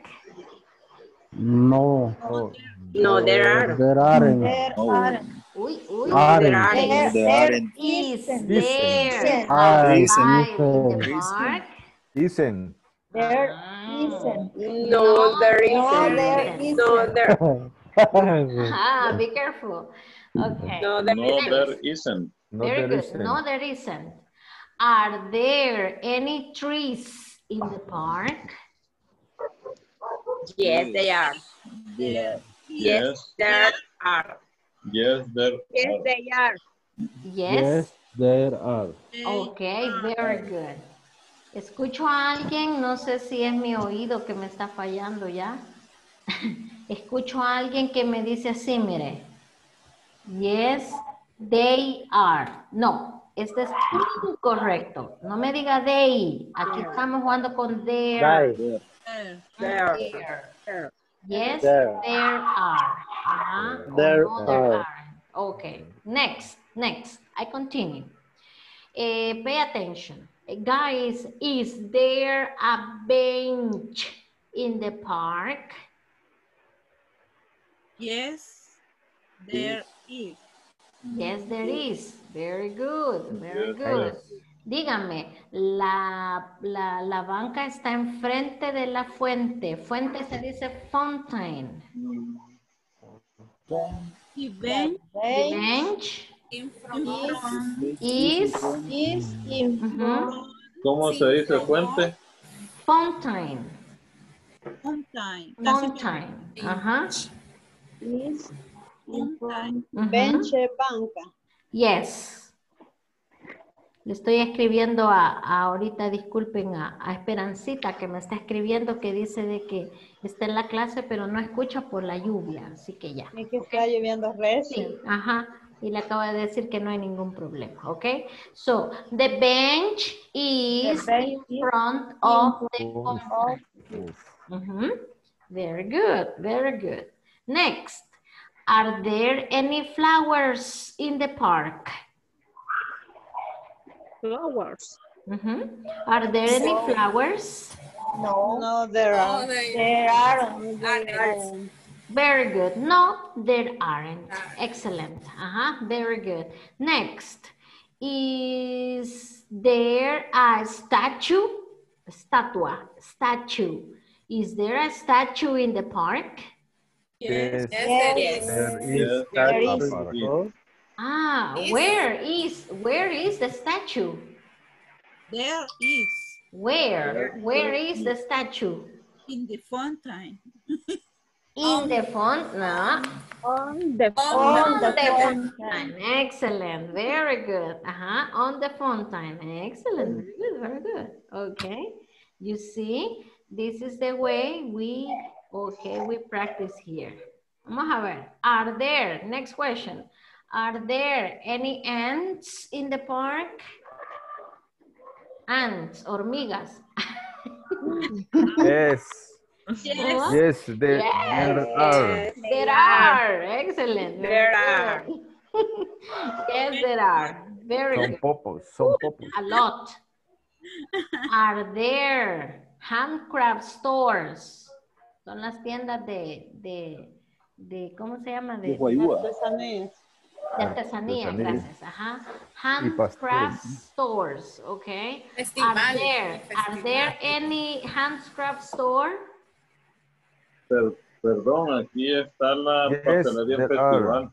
No.
Oh,
No, there are.
There aren't.
There
No.
are.
Uy, uy.
Aren't.
There are.
There,
There
there
aren't.
Is
isn't.
there a
Aren't.
slide in the
Isn't.
park?
Isn't.
There
Ah.
isn't.
No, there
No,
isn't.
there
isn't.
No,
isn't.
there.
Ah, be careful. Okay.
No, there
No,
isn't.
there isn't.
No,
Very
there
good.
isn't.
No, there isn't. Are there any trees in the park?
Yes, they are.
There.
Yes.
There are.
Yes, there
Yes,
are.
they are.
Yes.
Yes, there are.
Okay, very good. Escucho a alguien, no sé si es mi oído que me está fallando ya. Escucho a alguien que me dice así, mire. Yes, they are. No, este es incorrecto. No me diga they. Aquí estamos jugando con there.
There.
There.
There. Yes,
There.
there are. Ajá. o
There
no, there
are.
aren't. Okay. Next, next. I continue. Eh, pay attention. Eh, guys, is there a bench in the park?
Yes, there is.
Yes, there is. Very good, very
Yes.
good. Dígame, la, la, la banca está enfrente de la fuente. Fuente se dice fountain.
The bench
The
They
bench
in front
is
is in
ujú,
¿Cómo se dice fuente?
fountain.
fountain.
Fountain. Ajá.
is in
Fountain.
ujú.
bench banca.
Yes. Le estoy escribiendo a, a ahorita, disculpen, a, a Esperancita que me está escribiendo que dice de que está en la clase pero no escucha por la lluvia, así que ya.
Es que está lloviendo recio.
Sí, ajá, y le acabo de decir que no hay ningún problema, ¿ok? So, the bench is
bench
in
is
front of the
Uf,
fountain.
uf.
Mhm. Very good, very good. Next, are there any flowers in the park?
Flowers.
Mhm. Are there any flowers?
No, no, there are.
No, they-
There are.
Aren't.
Very good. No, there aren't. Excellent. Uh-huh. Very good. Next, is there a statue? Statua. Statue. Is there a statue in the park?
Yes,
Yes,
Yes,
yes.
there
Yes,
is
there
a
is.
park.
Ah,
Is-
where is where is the statue?
There is
Where? Where is the statue?
in the fountain.
In the font? No.
On the
On the
the
fountain.
fountain. Excellent. Very good. Uh-huh. On the fountain. Excellent. Very good. Very good. Okay. You see, this is the way we, okay, we practice here. Vamos a ver. Are there, next question. Are there any ants in the park? Ants, hormigas.
Yes,
Huh?
yes, there, there are.
Yes,
There are. Excellent. Very
There are.
good. Yes, there are. Very
Son
good.
popos, son popos.
A lot. Are there handcraft stores? Son las tiendas de, de, de ¿cómo se llama? De,
De guayúa.
Artesanías.
de artesanía,
Artesanía.
gracias. Ajá.
Y pasteles.
Handcraft stores, okay. Are
Festival.
there, are there any handcraft store?
Per- perdón, aquí está la
Yes,
pastelería
there
festival.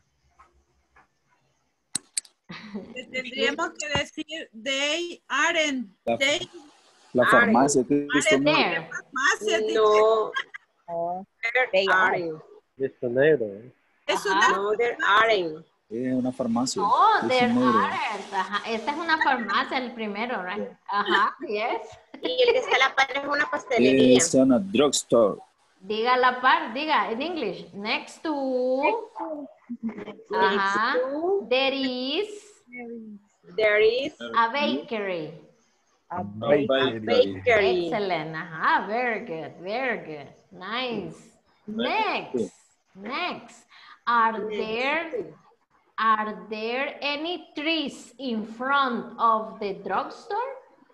Tendríamos que decir they aren't.
La,
They
la farmacia que
aren't.
There.
Farmacia, dice.
No,
Oh,
there
they are.
aren't.
Es
Ajá.
una
No, there aren't.
es una farmacia.
Oh,
Es
there
un negro.
aren't. Ajá. Esta es una farmacia, el primero, right? Ajá, yes.
Y el que está a la par es una pastelería.
Es una drugstore.
Diga la par, diga en English. Next to. Ajá. There is.
There is
A bakery.
A
bakery.
bakery.
Excellent. Aha, very good, very good. Nice. Next, next. Are there, are there any trees in front of the drugstore?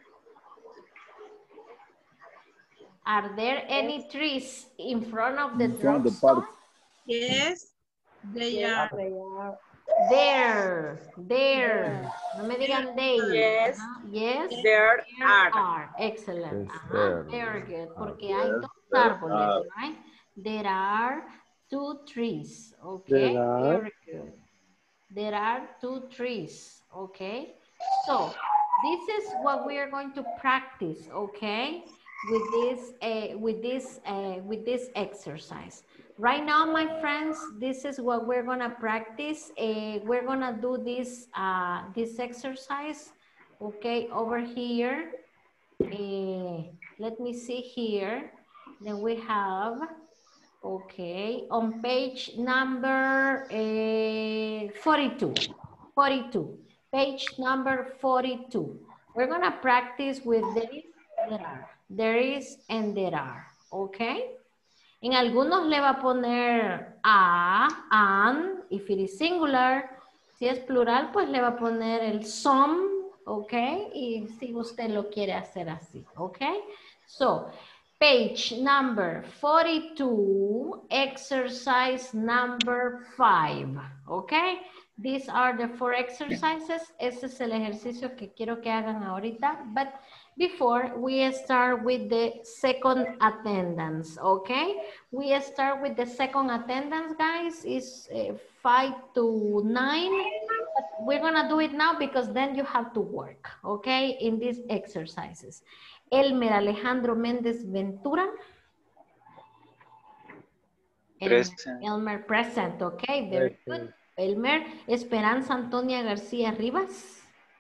Are there any trees in front of the
In front of the
drugstore?
park.
Yes, they
Yes,
are.
they are.
There, there. No me digan they.
Yes.
Ajá, yes,
There
there
are.
are. Excellent.
Yes,
Ajá,
there
very good.
are.
Porque hay
Yes,
dos
there
árboles,
are.
right? There are two trees. Okay,
There are.
very good. There are two trees. Okay, so this is what we are going to practice. Okay, with this, uh, with this, uh, with this exercise. Right now, my friends, this is what we're gonna practice. Uh, we're gonna do this, uh, this exercise, okay, over here. Uh, let me see here. Then we have, okay, on page number uh, forty-two, forty-two, page number forty-two. We're gonna practice with there is, there are, there is, and there are, okay? En algunos le va a poner a, an, if it is singular. Si es plural, pues le va a poner el some, ¿ok? Y si usted lo quiere hacer así, ¿ok? So, page number forty-two, exercise number five, ¿ok? These are the four exercises. Ese es el ejercicio que quiero que hagan ahorita, but before we start with the second attendance, okay? We start with the second attendance, guys. It's uh, five to nine. But we're gonna do it now because then you have to work, okay? In these exercises. Elmer Alejandro Méndez Ventura. Elmer, Elmer present, okay? Very good. Elmer. Esperanza Antonia García Rivas.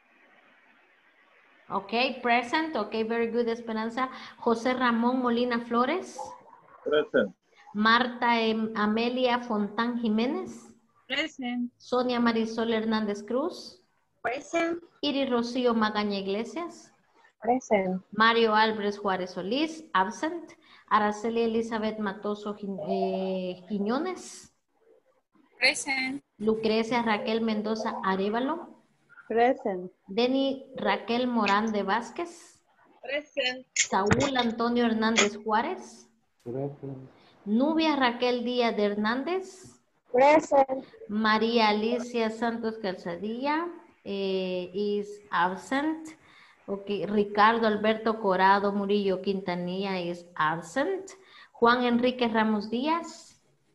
Ok, present. Ok, very good, Esperanza. José Ramón Molina Flores.
Present.
Marta em, Amelia Fontán Jiménez.
Present.
Sonia Marisol Hernández Cruz.
Present.
Iris Rocío Magaña Iglesias.
Present.
Mario Álvarez Juárez Solís. Absent. Araceli Elizabeth Matoso eh, Quiñones.
Present.
Lucrecia Raquel Mendoza Arévalo.
Present.
Denny Raquel Morán de Vázquez.
Present.
Saúl Antonio Hernández Juárez.
Present.
Nubia Raquel Díaz de Hernández.
Present.
María Alicia Santos Calzadilla eh, is absent. Okay. Ricardo Alberto Corado Murillo Quintanilla is absent. Juan Enrique Ramos Díaz.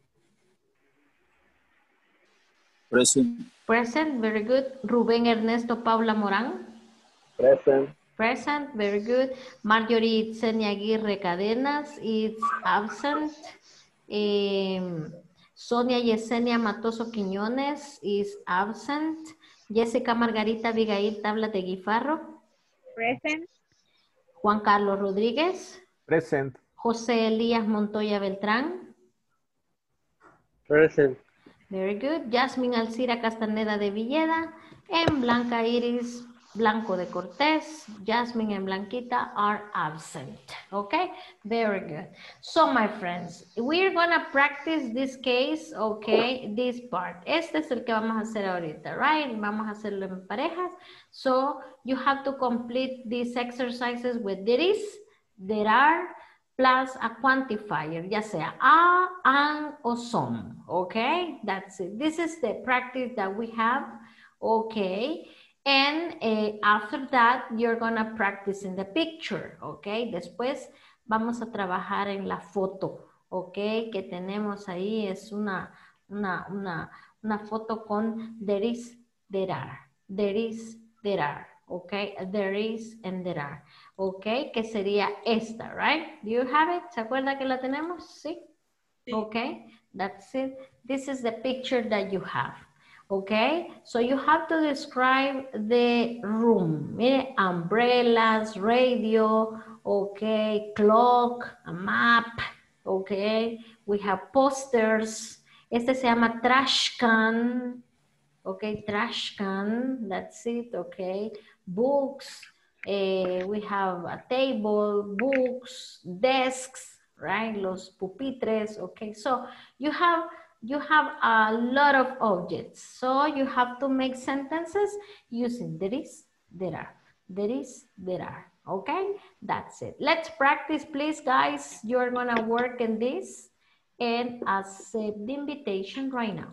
Present.
Present, very good. Rubén Ernesto Paula Morán.
Present.
Present, very good. Marjorie Itzenia Aguirre Cadenas is absent. Um, Sonia Yesenia Matoso Quiñones is absent. Jessica Margarita Abigail Tabla de Guifarro.
Present.
Juan Carlos Rodríguez.
Present.
José Elías Montoya Beltrán.
Present.
Very good. Jasmine Alcira Castaneda de Villeda. And Blanca Iris Blanco de Cortés. Jasmine and Blanquita are absent. Okay? Very good. So, my friends, we're going to practice this case, okay? This part. Este es el que vamos a hacer ahorita, right? Vamos a hacerlo en parejas. So, you have to complete these exercises with there is, there are, plus a quantifier, ya sea a, an, o some, okay? That's it. This is the practice that we have, okay? And uh, after that, you're gonna practice in the picture, okay? Después vamos a trabajar en la foto, okay? Que tenemos ahí es una, una, una, una foto con there is, there are, there is, there are. Okay, there is and there are. Okay, que sería esta, right? Do you have it? ¿Se acuerda que la tenemos? Sí.
Sí.
Okay, that's it. This is the picture that you have. Okay, so you have to describe the room. Mire, umbrellas, radio, okay, clock, a map, okay? We have posters. Este se llama trash can, okay? Trash can, that's it, okay? Books, eh, we have a table, books, desks, right? Los pupitres, okay? So you have you have a lot of objects. So you have to make sentences using there is, there are, there is, there are. Okay, that's it. Let's practice, please, guys. You're gonna work in this and accept the invitation right now.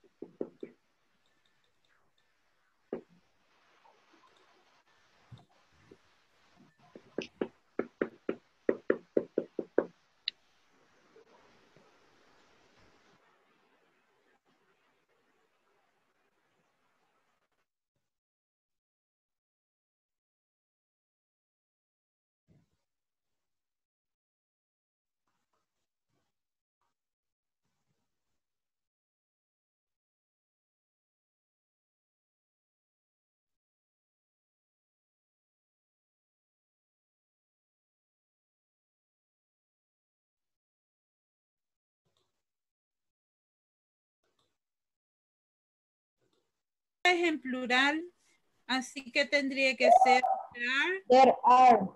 Es en plural, así que tendría que ser
There are.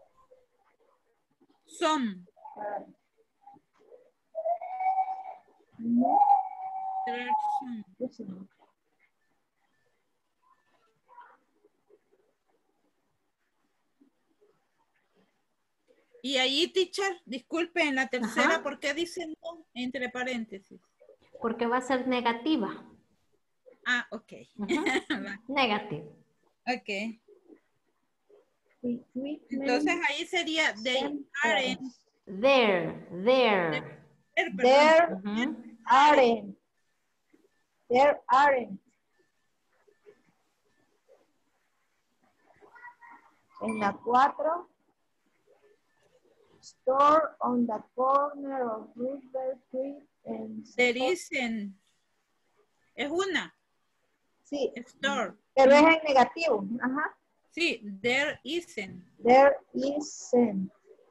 some. There are some. Y ahí, teacher, disculpe, en la tercera,
Ajá.
¿por qué dice no entre paréntesis?
Porque va a ser negativa.
Ah, ok.
Negative.
Ok. Entonces ahí sería they aren't.
There, there.
There
Ujú.
aren't. There aren't. En la cuatro. Store on the corner of Roosevelt Street and
There isn't. Es una.
Sí.
Store.
Pero es en negativo. Ajá.
Sí, there isn't.
There isn't.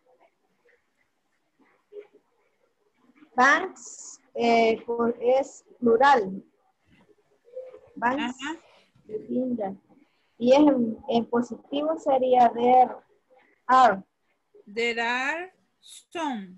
Banks eh, por- es plural. Banks.
Ajá.
Linda. Y es en, en positivo sería there are.
There are some.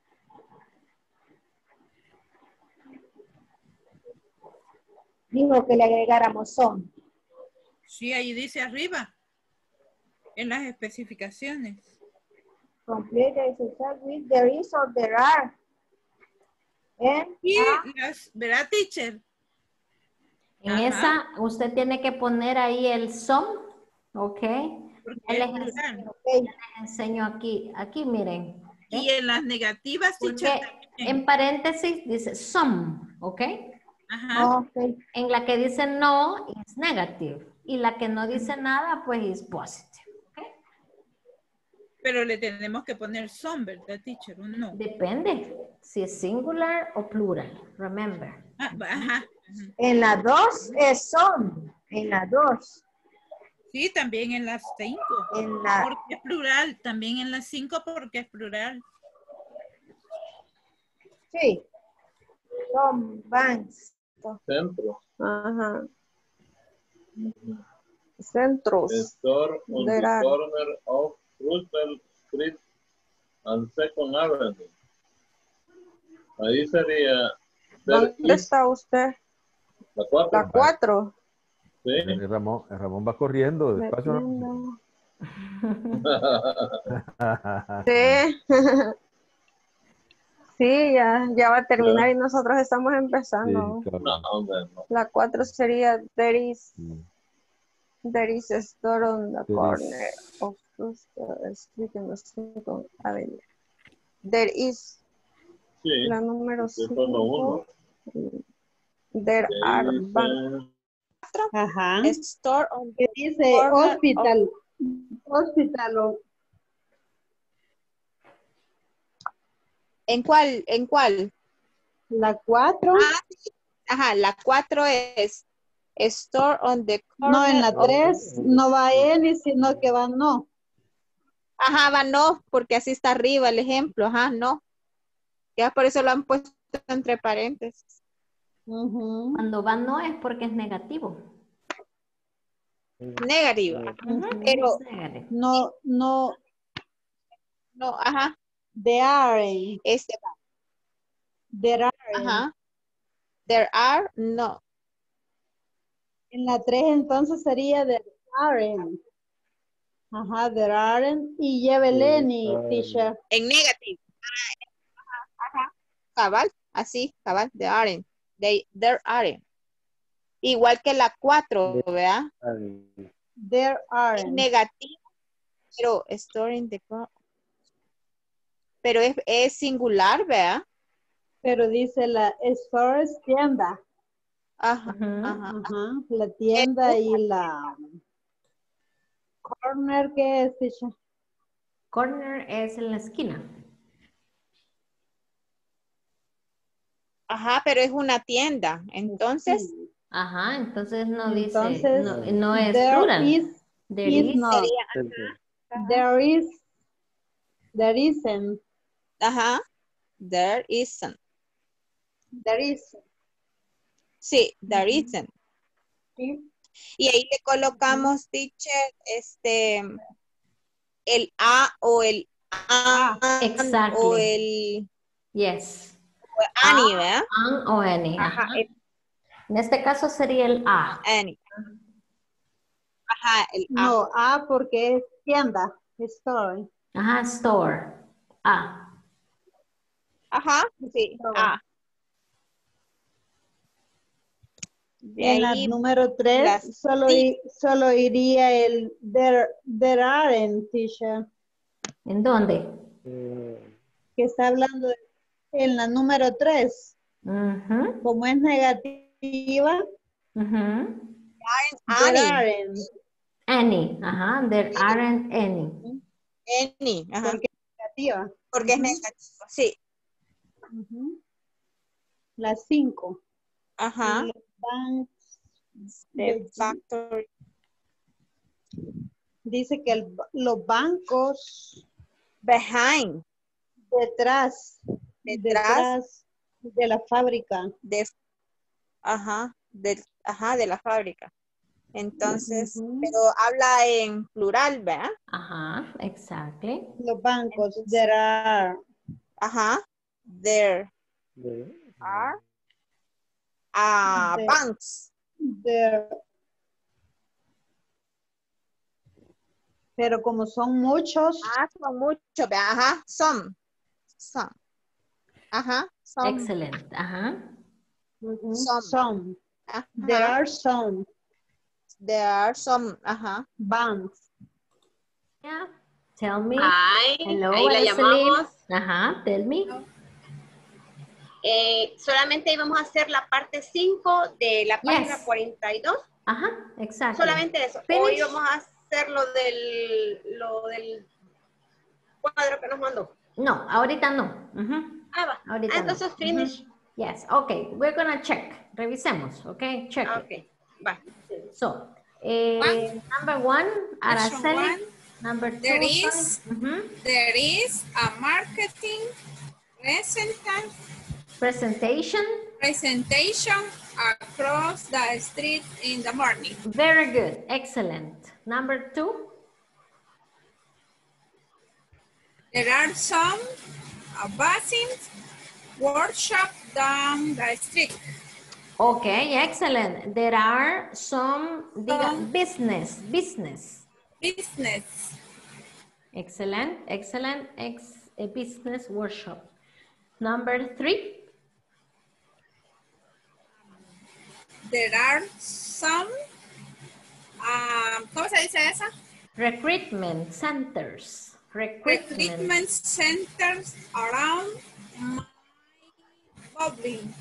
Dijo que le agregáramos son.
Sí, ahí dice arriba. En las especificaciones.
Complete the start with there is or there are. And
Y
a,
las, ¿verdad, teacher?
En
Ajá.
esa, usted tiene que poner ahí el some, ¿ok?
Porque
Ya
es
les,
plural.
enseño,
ok.
ya les enseño aquí, aquí miren. ¿ok?
Y en las negativas, teacher,
Porque
también.
en paréntesis dice some, ¿ok?
Ajá.
Ok.
En la que dice no, es negative. Y la que no dice nada, pues es positive. ¿ok?
Pero le tenemos que poner some, ¿verdad, teacher? ¿O no?
Depende si es singular o plural, remember.
Ah, ajá.
En la dos es son. En la dos.
Sí, también en las cinco.
En la
Porque es plural. También en las cinco porque es plural.
sí. Son banks.
Centro.
Ajá. Centros.
Store on
There
the
are.
corner of Roosevelt Street and Second Avenue. Ahí sería there
¿Dónde
is
está usted?
la cuatro.
La cuatro.
Sí.
Eh, Ramón, eh, Ramón va corriendo despacio.
Metiendo.
¿No?
Sí. Sí, ya, ya va a terminar
Ya.
y nosotros estamos empezando.
Sí, claro.
No, hombre, no.
La cuatro sería there is,
Sí.
there is a store on the
There
corner
is.
of Roosevelt Street and the Second Avenue. There is
Sí.
la número
Eso es lo uno.
cinco. There
Ahí
are
dice-
banks.
Ajá.
Store on
Que
the
dice
corner
hospital. Hospital. o-
¿En cuál? ¿En cuál?
La cuatro.
Ah, sí. Ajá, la cuatro es store on the corner.
No, en la
of-
tres no va él, sino que va no.
Ajá, va no, porque así está arriba el ejemplo. Ajá, no. Ya por eso lo han puesto entre paréntesis.
Ujú.
Cuando va no es porque es negativo.
Negativa.
Ujú,
Pero
es negativo.
No, no,
no, ajá.
they aren't.
Este,
There aren't.
ajá. There are, no.
En la tres entonces sería there aren't. Ajá, there aren't. Y lleve Lenny, teacher.
En negativo. Ajá. Cabal, así, cabal, there aren't. They, there aren't. Igual que la cuatro, ¿verdad?
There
Es
aren't.
negativo, pero storing the co- pero es, es singular, ¿verdad?
Pero dice la store es tienda.
Ajá,
Ujú.
ajá.
Ajá, la tienda y la corner, ¿qué es, teacher?
Corner es en la esquina.
Ajá, pero es una tienda. Entonces,
Sí.
Ajá, entonces no dice,
Entonces,
no, no es
there
plural.
is,
There
is
is,
not.
sería, ajá,
There is, there isn't,
ajá, there isn't.
there is.
Sí, there
Ujú.
isn't.
Sí.
Y ahí le colocamos, teacher, este, el a o el an o
Exactly.
el
Yes.
o el ani, ¿verdad?
An o any.
Ajá,
Ajá.
el
En este caso sería el a.
ani. Ajá, el a.
No, A porque es tienda, store.
Ajá, store. A.
Ajá, sí,
Store.
a. De
En la
ahí,
número tres
las-
solo,
sí.
i- solo iría el there, there aren't, teacher,
¿En dónde?
que está hablando de- en la número tres.
Ujú,
Como es negativa,
ujú.
there
Ani.
aren't,
Any. Ajá, there aren't any.
Any, ajá,
porque es negativa.
porque es
Ujú.
negativo, sí.
Ujú. Las cinco.
Ajá.
Los banks,
The
de-
factory.
dice que el- los bancos
Behind.
detrás,
Detrás.
detrás de la fábrica.
De, ajá, del, ajá, de la fábrica. Entonces,
Ujú.
pero habla en plural, ¿verdad?
Ajá, exactly.
Los bancos, there are.
Ajá. There are ah,
There-
banks.
there- Pero como son muchos,
Ah, son muchos, ¿verdad? Ajá. Some. Some. Ajá. Some.
Excellent. Ajá.
ujú,
Some.
some.
Ajá.
There are some
There are some. Ajá.
banks.
Yeah. Tell me.
Ay,
Hello,
ahí la
Araceli.
llamamos.
Ajá, tell me.
Eh, solamente íbamos a hacer la parte cinco de la página
Yes.
cuarenta y dos.
Ajá, exacto.
Solamente eso.
Finish.
Hoy vamos a hacer lo del, lo del cuadro que nos mandó.
No, ahorita no. Ujú.
Ah, va.
Ahorita
Ah, entonces
no.
finish.
Ujú. Yes, okay. We're gonna check. Revisemos, okay? Check
Ah,
it.
ok, va.
So, eh, number one,
Question
Araceli.
one.
Number two,
There is,
Tony. Ujú.
there is a marketing presenta-
Presentation.
presentation across the street in the morning.
Very good. Excellent. Number two.
There are some uh, buses workshop down the street.
Okay, excellent. There are some diga,
Some.
business, business.
Business.
Excellent, excellent. Ex, a business workshop. Number three.
There are some, um, ¿cómo se dice esa?
Recruitment centers. Recruitment.
Recruitment centers around my building.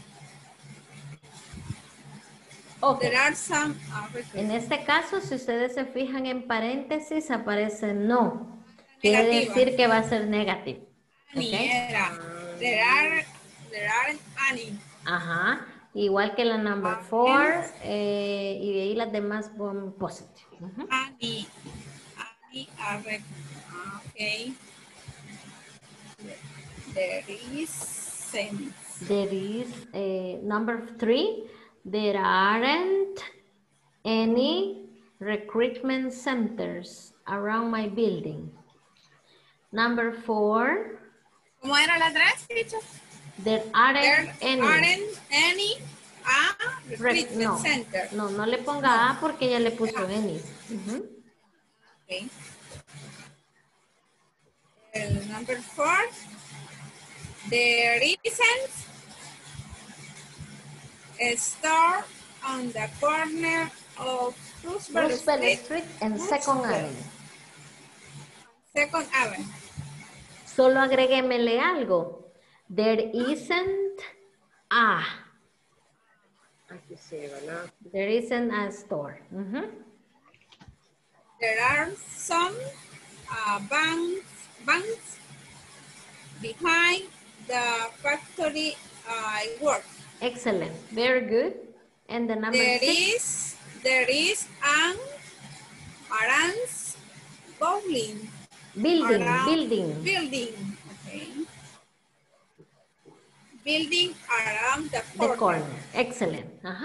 Okay.
There are some uh,
En
recruitment.
este caso, si ustedes se fijan en paréntesis, aparece no. Quiere
Negativa.
decir que va a ser negativo.
Any
Okay.
era. There are, there aren't any.
Ajá. Igual que la number four, eh, y de ahí las demás son positive. Ujú.
Any, any are rec- okay. There is isn't.
There is, uh, number three, there aren't any recruitment centers around my building. Number four.
¿Cómo era la tres, teacher?
There aren't
There
any.
aren't any a
Re-
recruitment
no,
center.
no, no le ponga A porque ella le puso any. Ujú.
Okay. El number four. There isn't a store on the corner of Roosevelt,
Roosevelt
Street,
Street and Second
Roosevelt.
Avenue.
Second Avenue.
Solo agréguemele algo. There isn't a.
Aquí se ¿verdad?
There isn't a store. Ujú.
There are some uh, banks, banks behind the factory I work.
Excellent. Very good. And the number
There
six.
is there is an Aran's bowling
Building,
around-
building.
building. Okay. Building around the
The
corner.
corner. Excellent. Ajá.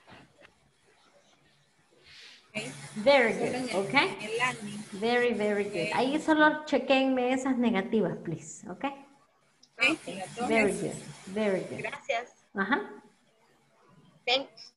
Okay.
Very
Solo en
good.
el-
Okay.
en el landing.
Very, very good. Ahí solo chequenme esas negativas, please. Okay.
Okay.
Very good. Very good.
Gracias.
Ajá.
Thanks.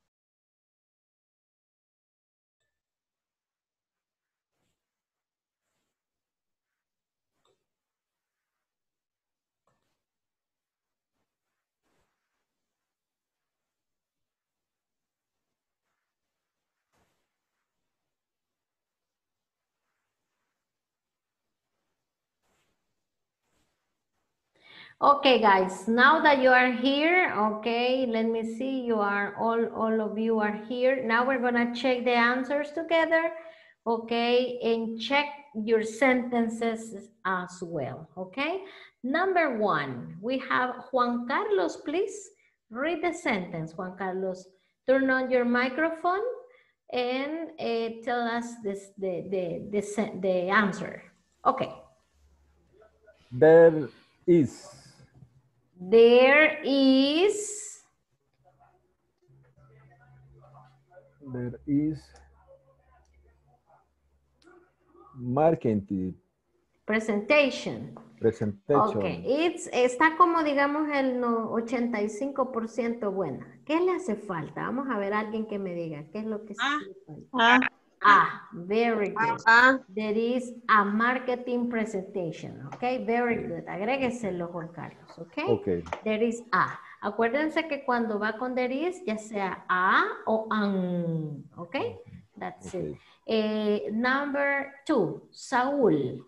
Okay, guys, now that you are here, okay, let me see, you are, all, all of you are here. Now we're gonna check the answers together, okay, and check your sentences as well, okay? Number one, we have Juan Carlos, please read the sentence, Juan Carlos. Turn on your microphone and uh, tell us this, the, the, the, sen- the answer. Okay.
There is.
There is,
There is marketing
presentation.
presentation.
Ok, it's, está como digamos el no- ochenta y cinco por ciento buena. ¿Qué le hace falta? Vamos a ver a alguien que me diga qué es lo que sí le falta.
Ah,
Ah, very good.
Ah,
There is a marketing presentation. Ok, very good. Agrégueselo, Juan Carlos. Ok.
Ok.
There is a. Acuérdense que cuando va con there is, ya sea a o an. Ok. That's it.
Ok.
Eh, number two, Saúl.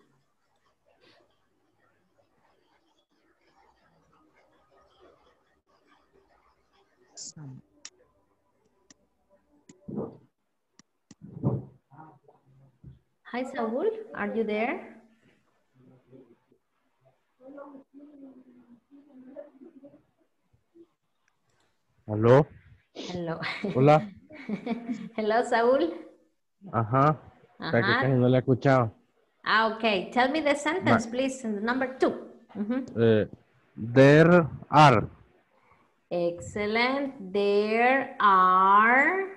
Hi, Saúl. Are you there?
¿Aló?
Hello.
Hola.
Hello, Saúl.
Ajá. O sea, que
Ajá.
casi no le he escuchado.
Ah, okay. Tell me the sentence, please. Number two. Mhm.
Eh, there are.
Excellent. There are.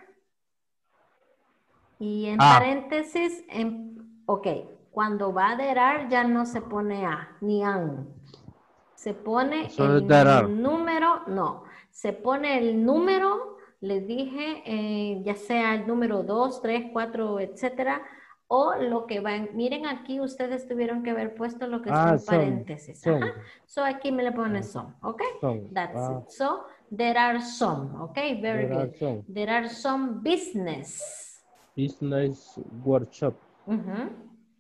Y en
Ah.
paréntesis, en, ok, cuando va a there are ya no se pone a ni an. Se pone
Solo
el
there are.
número, no, se pone el número, les dije, eh, ya sea el número dos, tres, cuatro, etcétera, o lo que va en, miren aquí ustedes tuvieron que haber puesto lo que está
Ah,
en
son,
paréntesis.
son.
Ajá. So aquí me le pone some, ok?
Son.
That's
Ah.
it. So there are some, okay? Very
There are
good.
some.
There are some business.
Business workshop.
Mhm.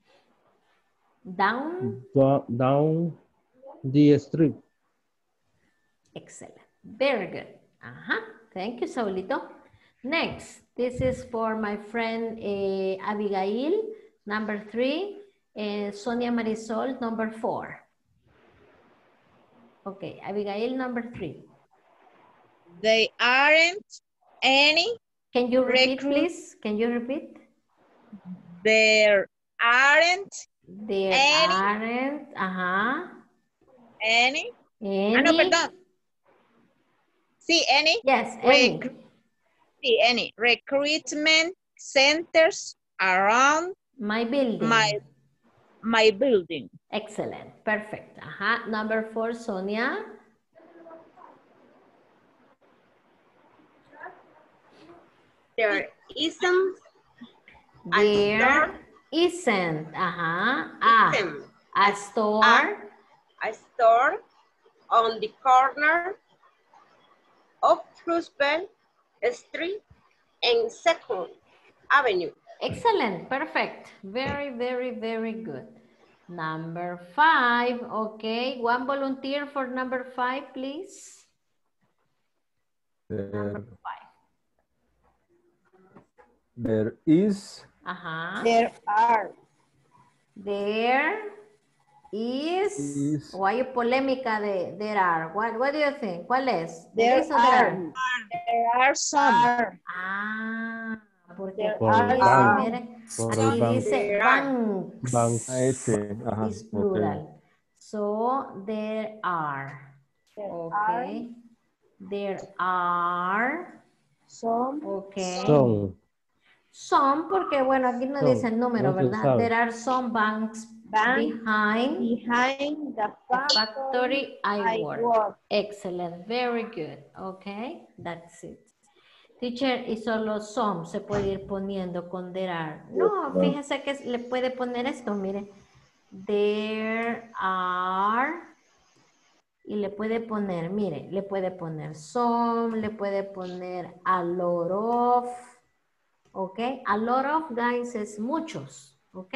Down.
Do- down the street.
Excellent. Very good. Uh-huh. Thank you, Saulito. Next, this is for my friend eh, Abigail, number three, and Sonia Marisol, number four. Okay, Abigail, number three.
They aren't any.
Can you repeat,
Recruit-
please? Can you repeat?
There aren't
There
Any.
aren't, uh-huh,
any
Any?
Ah, no, perdón. Sí, any.
Yes, any.
Recru- sí, any. Recruitment centers around
My building.
my, my building.
Excellent. Perfect. Ajá. Number four, Sonia.
There isn't a
There
store.
isn't. Ajá. A.
Isn't
A store.
a store on the corner of Roosevelt Street and Second Avenue.
Excellent. Perfect. Very, very, very good. Number five. Okay. One volunteer for number five, please. Number
There,
five.
there is,
Ajá.
There are.
There is.
is,
O hay polémica de there are. What, what do you think? ¿Cuál es?
There
is o
are.
There are some.
Are.
Ah, porque
There
aquí
Por
are
el
dice,
banco.
mire,
Por el
aquí
banco.
dice
There are.
banks.
Banks.
a ese, ajá,
Is
ok.
plural. So there are.
There
Okay. There are.
some.
Okay.
Son.
Some, porque bueno, aquí no
Son.
dice el número,
No se
¿verdad?
sabe.
There are some banks
Bank
behind
behind the
the
factory
factory I
I
work.
work.
Excellent, very good. Okay, that's it. Teacher, y solo some se puede ir poniendo con there are. No, fíjese que le puede poner esto, mire. There are. Y le puede poner, mire, le puede poner some, le puede poner a lot of. Ok, a lot of, guys, es muchos. Ok.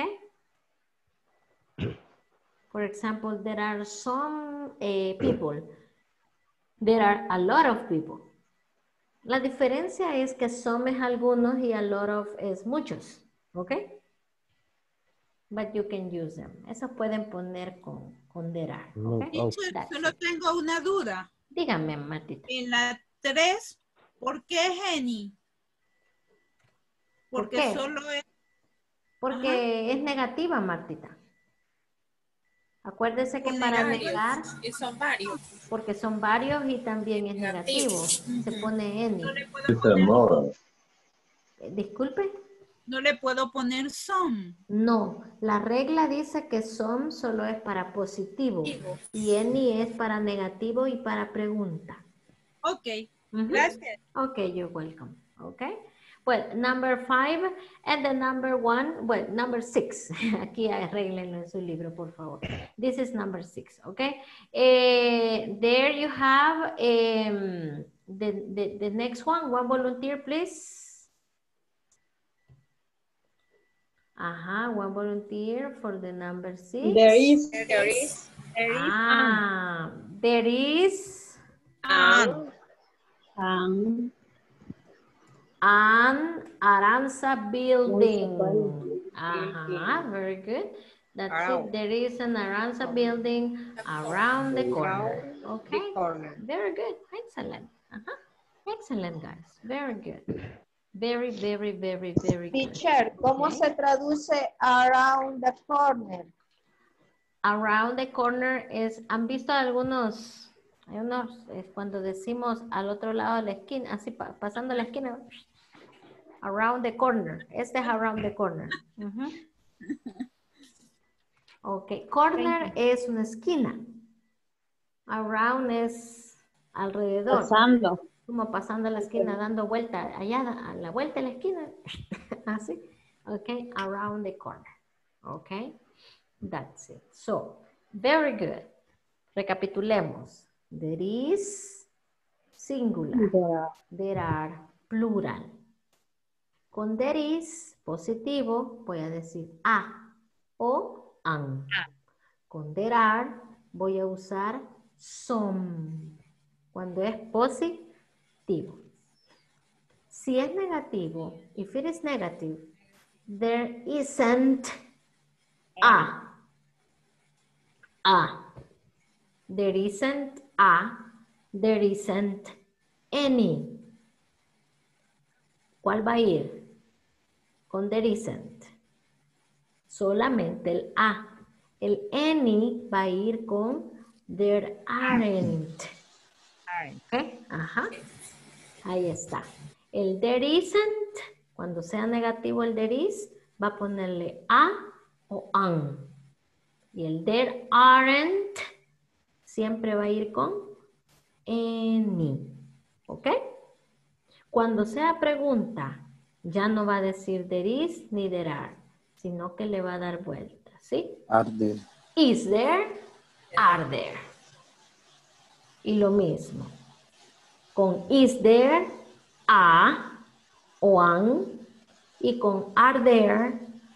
For example, there are some uh, people. There are a lot of people. La diferencia es que some es algunos y a lot of es muchos. ¿Ok? But you can use them. Esos pueden poner con, con there are.
No,
¿Ok?
oh,
Teacher,
That's
solo
it.
tengo una duda.
Dígame, Martita.
En la tres, ¿por qué any?
¿Por
Porque
qué?
solo es...
Porque es negativa, Martita. Acuérdese que para negar,
Y son varios.
porque son varios y también es negativo, se pone any.
No le puedo
Dice
poner,
more.
Eh, Disculpe.
no le puedo poner some.
No, la regla dice que some solo es para positivo y any es para negativo y para pregunta.
Ok,
Ujú.
gracias.
Okay, you're welcome. Okay. Well, number five and the number one, well, number six. Aquí arreglenlo en su libro, por favor. This is number six, okay? Eh, there you have um, the, the, the next one. One volunteer, please. Ajá, one volunteer for the number six.
There is.
There is
There is.
Ah, there is
an
Um,
an Aranza building. Uh-huh, very good. That's
Around.
it. There is an Aranza building around the corner. Okay,
the corner.
very good. Excellent. Uh-huh. Excellent, guys. Very good. Very, very, very, very good.
Teacher, ¿cómo
Okay.
se traduce around the corner?
Around the corner es, ¿han visto algunos? Hay unos, es cuando decimos al otro lado de la esquina, así pa- pasando la esquina. Around the corner. Este es around the corner. Ujú. Ok, corner es una esquina. Around es alrededor.
pasando.
Como pasando la esquina, dando vuelta allá, a la vuelta de la esquina. Así. Ok, around the corner. Ok, that's it. So, very good. Recapitulemos. There is singular. There are plural. Con there is positivo voy a decir a o an. Con there are voy a usar some. Cuando es positivo. Si es negativo, if it is negative, there isn't a. A. There isn't a. There isn't any. ¿Cuál va a ir? Con there isn't. Solamente el a. El any va a ir con There aren't.
Aren't.
¿Ok? Ajá. Ahí está. El there isn't, cuando sea negativo el there is, va a ponerle a o an. Y el there aren't siempre va a ir con any. ¿Ok? Cuando sea pregunta, ya no va a decir there is ni there are, sino que le va a dar vuelta, ¿sí?
Are there.
Is there, are there. Y lo mismo. Con is there, a o an. Y con are there,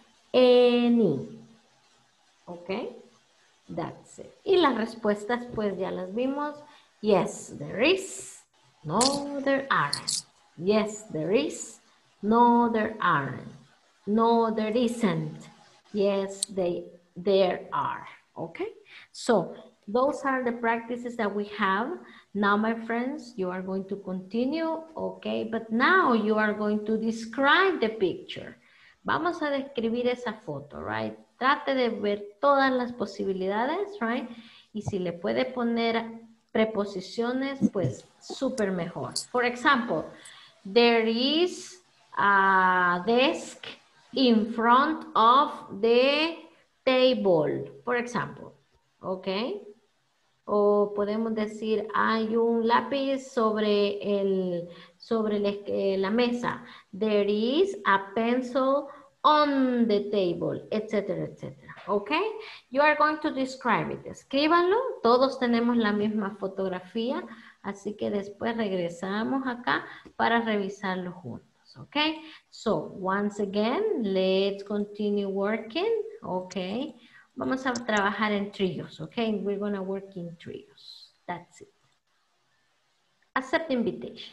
any. ¿Ok? That's it. Y las respuestas pues ya las vimos. Yes, there is. No, there aren't. Yes, there is. No, there aren't. No, there isn't. Yes, they, there are. Okay? So, those are the practices that we have. Now, my friends, you are going to continue, okay? But now you are going to describe the picture. Vamos a describir esa foto, right? Trate de ver todas las posibilidades, right? Y si le puede poner preposiciones, pues súper mejor. For example, there is a desk in front of the table, for example, okay? O podemos decir, hay un lápiz sobre, el, sobre el, eh, la mesa. There is a pencil on the table, etcétera, etcétera. ¿Ok? You are going to describe it. Escríbanlo. Todos tenemos la misma fotografía. Así que después regresamos acá para revisarlo juntos. ¿Ok? So, once again, let's continue working. ¿Ok? Vamos a trabajar en tríos, okay? We're going to work in trios. That's it. Accept invitation.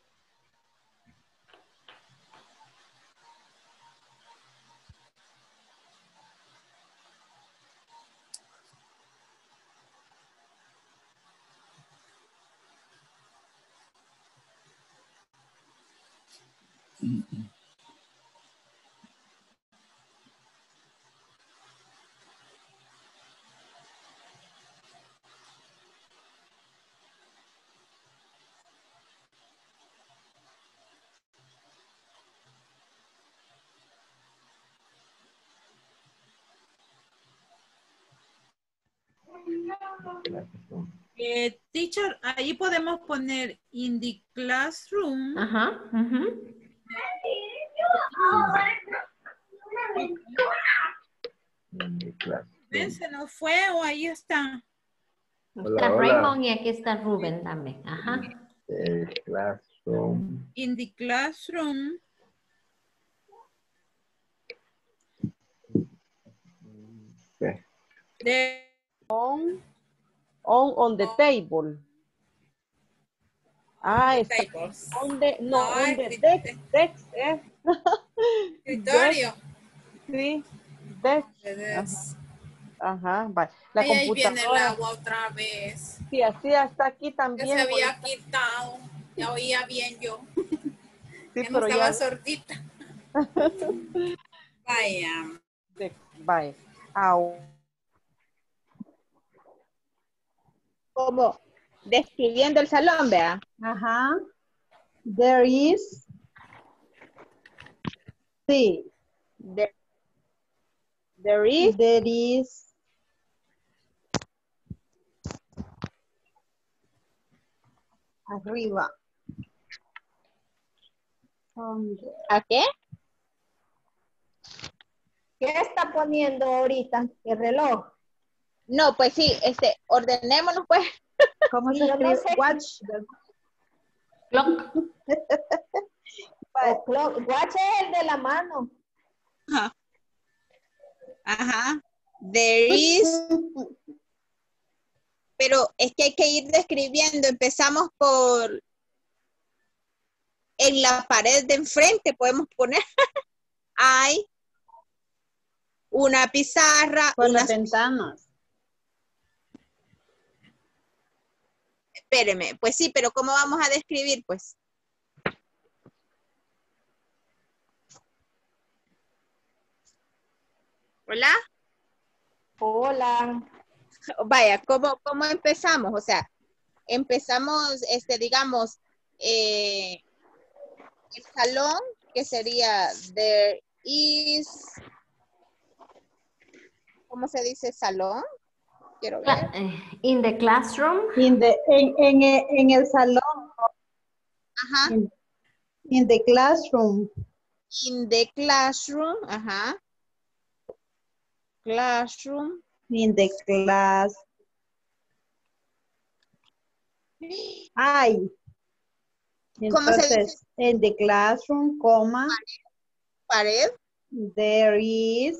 Mm-mm.
Eh, teacher, ahí podemos poner in the classroom.
Ajá. Uh-huh.
¿Ven? Se nos fue o ahí está.
Hola,
Está
hola.
Raymond y aquí está Rubén también. Ajá.
El classroom.
In the classroom.
Okay.
There
On, on, on the table. Ah, está.
Tables.
On the, no,
No,
on the
escri-
desk, desk, eh.
Escritorio.
Sí, desk.
Entonces,
Ajá, va. La
ahí, ahí viene el
computadora.
agua otra vez.
Sí, así hasta aquí
Ya
también.
se había
ahorita.
quitado. Ya oía bien yo.
Sí,
Ya no
pero
estaba
ya.
sordita. Vaya.
Sí, vaya. Au.
Como describiendo el salón, vea.
Ajá. There is. Sí.
There, there is.
There is. Arriba. ¿Dónde?
¿A qué?
¿Qué está poniendo ahorita? ¿El reloj?
No, pues sí, este, ordenémonos pues.
¿Cómo
Sí,
se
yo no
escribe?
sé.
Watch.
Clock.
O clock. Watch es el de la mano.
Ajá. Ajá. There is. Pero es que hay que ir describiendo. Empezamos por en la pared de enfrente podemos poner. Hay una pizarra.
Por
una...
las ventanas.
Espéreme, pues sí, pero ¿cómo vamos a describir? Pues. ¿Hola?
Hola.
vaya, ¿cómo, cómo empezamos? O sea, empezamos, este, digamos, eh, el salón, que sería there is, ¿cómo se dice salón? Quiero ver.
In the classroom.
In the, en, en, en el salón.
Ajá.
In, in the classroom.
In the classroom. Ajá. Classroom.
In the class. Ay.
¿Cómo se dice?
Entonces, in the classroom, coma.
Pared.
There is.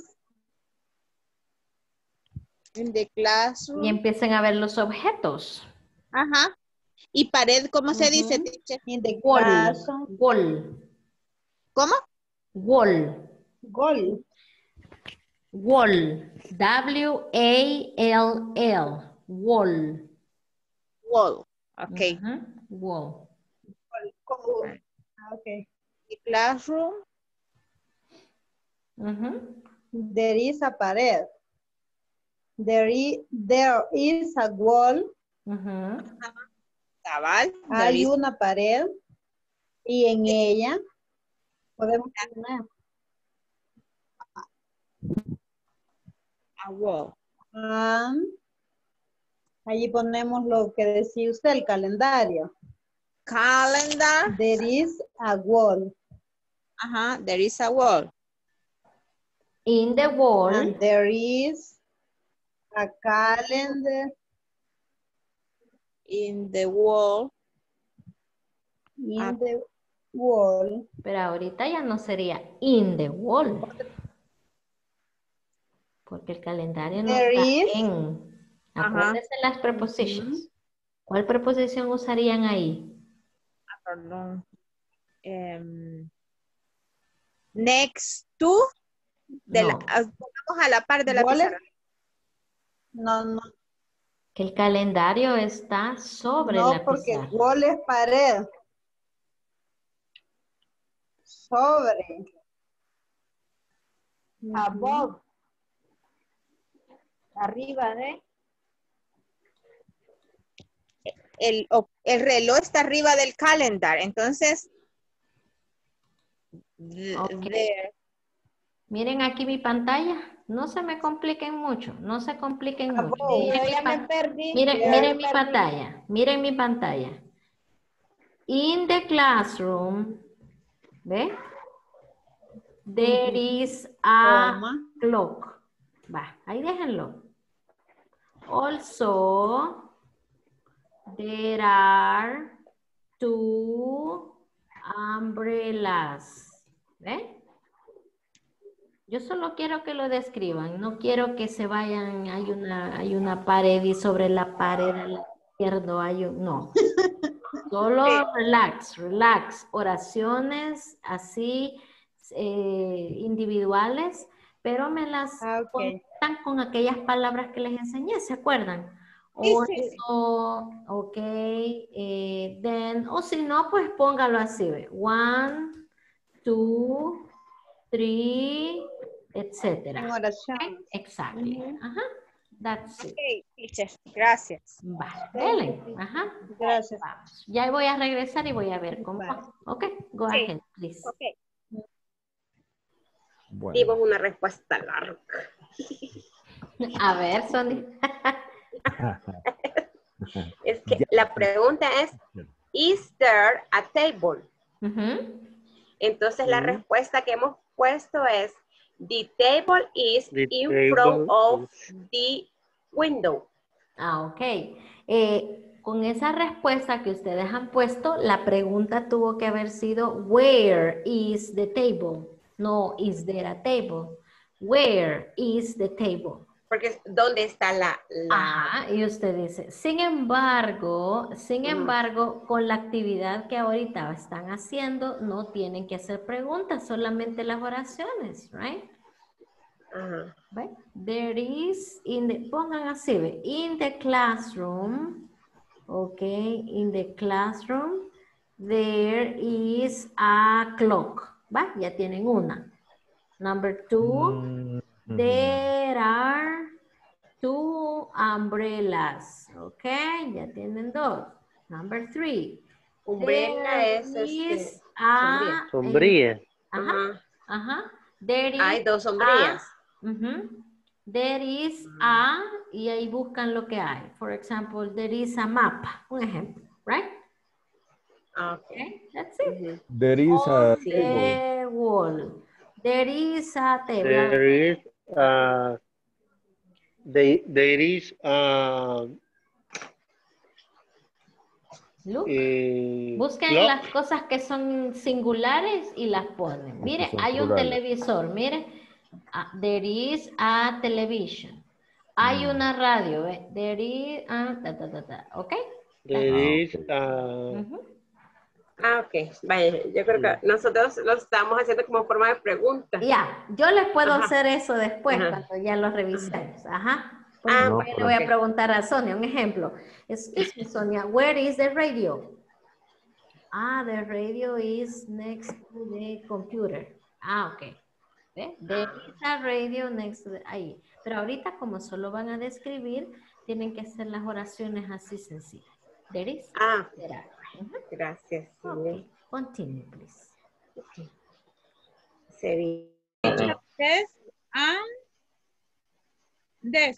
In the classroom.
Y empiecen a ver los objetos.
Ajá. ¿Y pared cómo se dice, teacher?
In the
Wall.
classroom.
Wall.
¿Cómo?
Wall.
Wall.
Wall. W A L L. Wall.
Wall. Ok.
Uh-huh. Wall.
Como, ah, okay.
The classroom.
Uh-huh.
There is a pared. There is, there is a wall.
Uh-huh.
Cabal.
Hay una pared y en ella podemos poner
a wall.
Um, allí ponemos lo que decía usted, el calendario.
Calendar.
There is a wall.
Ajá, there is a wall.
In the wall.
And there is a calendar.
In the wall.
In
Ah.
the wall.
Pero ahorita ya no sería in the wall. Porque el calendario no
There
está
is.
en.
Ajá.
Acuérdense las prepositions. ¿Cuál preposición usarían ahí?
Ah, perdón. Em, next to. De
No.
la, ah, pongamos a la par de la
Wall es-
pizarra.
No, no,
Que el calendario está sobre
no,
la
porque
pizarra.
wall es pared. Sobre.
Above. Arriba de.
El, o- el reloj está arriba del calendar. Entonces. th-
Ok.
there.
Miren aquí mi pantalla. No se me compliquen mucho. No se compliquen mucho.
Above.
Miren,
Yo
mi,
ya
pa-
me perdí.
miren,
ya
miren
me
mi
perdí.
pantalla. Miren mi pantalla. In the classroom. ¿Ve? There is a
Coma.
clock. Va, ahí déjenlo. Also, there are two umbrellas. ¿Ve? Yo solo quiero que lo describan. No quiero que se vayan. Hay una, hay una pared y sobre la pared al izquierdo hay un. No. Solo relax, relax. Oraciones así eh, individuales, pero me las
Ah, ok.
conectan con aquellas palabras que les enseñé, ¿se acuerdan?
Sí, sí, sí.
Also, ok, eh, then, o si no, pues póngalo así, ve. One, two, three, etcétera.
En oración.
Ok, exactly. Ajá. That's it.
Ok, teacher. Gracias.
Vale, dele. Ajá.
Gracias.
Vamos. Ya voy a regresar y voy a ver cómo
Vale.
va. Ok, go
Sí.
ahead, please.
Ok.
Bueno,
Dimos una respuesta larga.
A ver, Sonia.
Es que
Ya.
la pregunta es, ¿is there a table?
Ujú.
Entonces la
Sí.
respuesta que hemos puesto es, the table is
The
in
table
front of
is-
the window.
Ah, ok. Eh, con esa respuesta que ustedes han puesto, la pregunta tuvo que haber sido, where is the table? No, is there a table? Where is the table?
Porque ¿dónde está la... la...
Ajá, y usted dice, sin embargo, sin
Ujú.
embargo, con la actividad que ahorita están haciendo, no tienen que hacer preguntas, solamente las oraciones, right?
Ajá.
Right? There is, in the, pongan así, ve, in the classroom, ok, in the classroom, there is a clock, ¿va? Ya tienen una. Number two,
Mm,
there are two umbrellas. Ok, ya tienen dos. Number three.
Umbrella
There
es este,
is a,
Sombría.
eh, ajá,
Ajá.
ajá. There is
Hay dos
a,
sombrillas.
ujú. There is a, y ahí buscan lo que hay. For example, there is a map. Un ejemplo, right?
Okay.
Okay, that's it.
There is a
On
table.
the wall. There is a table.
There is uh, they, there is uh,
Look.
eh,
Busquen
clock.
las cosas que son singulares y las ponen. Mire,
son
hay un
plurales.
televisor, mire. Ah, there is a television. Hay una radio, ¿ve? There is a ta, ta, ta, ta. ¿Ok?
There
Ah,
is uh,
Ujú.
Ah, ok. Vaya, yo creo que nosotros lo estamos haciendo como forma de pregunta.
Ya, yo les puedo
Ajá.
hacer eso después
Ajá.
cuando ya lo revisemos. Ajá. Por
Ah,
ejemplo,
No,
yo le
pero-
voy a preguntar a Sonia un ejemplo. Excuse me, Sonia, where is the radio? Ah, the radio is next to the computer. Ah, ok. ¿Ve? There is a radio next to the... Ahí. Pero ahorita como solo van a describir, tienen que hacer las oraciones así sencillas. There is.
Ah,
There are. Ujú.
gracias. Sí.
Ok. Continue, please.
Sería.
Desk and desk.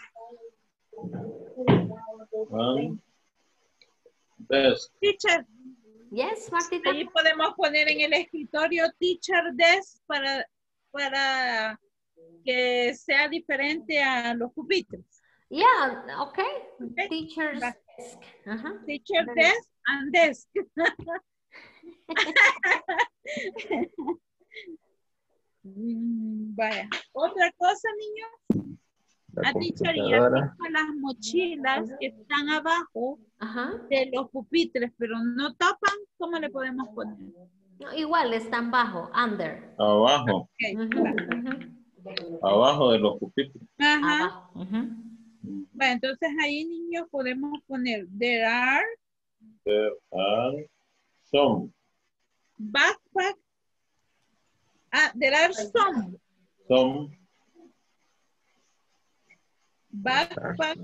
Um, desk.
Teacher.
Yes, Martita.
Ahí podemos poner en el escritorio teacher desk para, para que sea diferente a los pupitres.
Yeah, okay.
Okay.
Teacher's
Va.
desk. Ajá.
Teacher desk and desk. Mm, Vaya. Otra cosa, niños.
La
A teacher y a
computadora.
las mochilas que están abajo
Ajá.
de los pupitres, pero no tapan, ¿cómo le podemos poner?
No, igual están bajo, under.
Abajo.
Ok,
Ujú,
va.
ujú.
Abajo de los pupitres.
Ajá.
Abajo. Ujú.
Va, entonces ahí, niños, podemos poner there are
There are some.
backpack. Ah, there are some
Some.
backpack.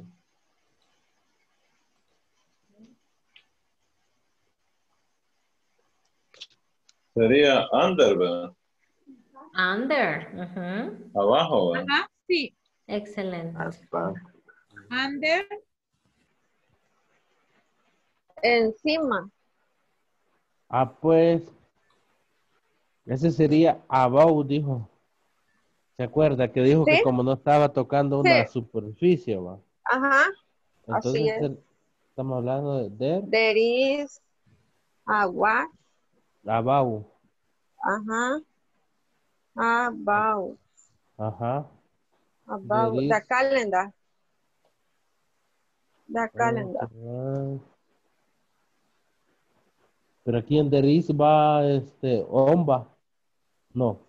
Sería under, ¿verdad?
Under. Ujú.
Abajo, ¿verdad?
Ajá, sí.
Excelente.
Under.
Encima.
Ah, pues. Ese sería about, dijo. ¿Se acuerda que dijo
¿Sí?
que como no estaba tocando una
Sí.
superficie, va?
Ajá.
Entonces
Así es.
el- estamos hablando de there,
There is a what?
about.
Ajá. About.
Ajá.
About
There
the
is-
calendar. The calendar.
Ah, pero aquí en there is va este on va. No.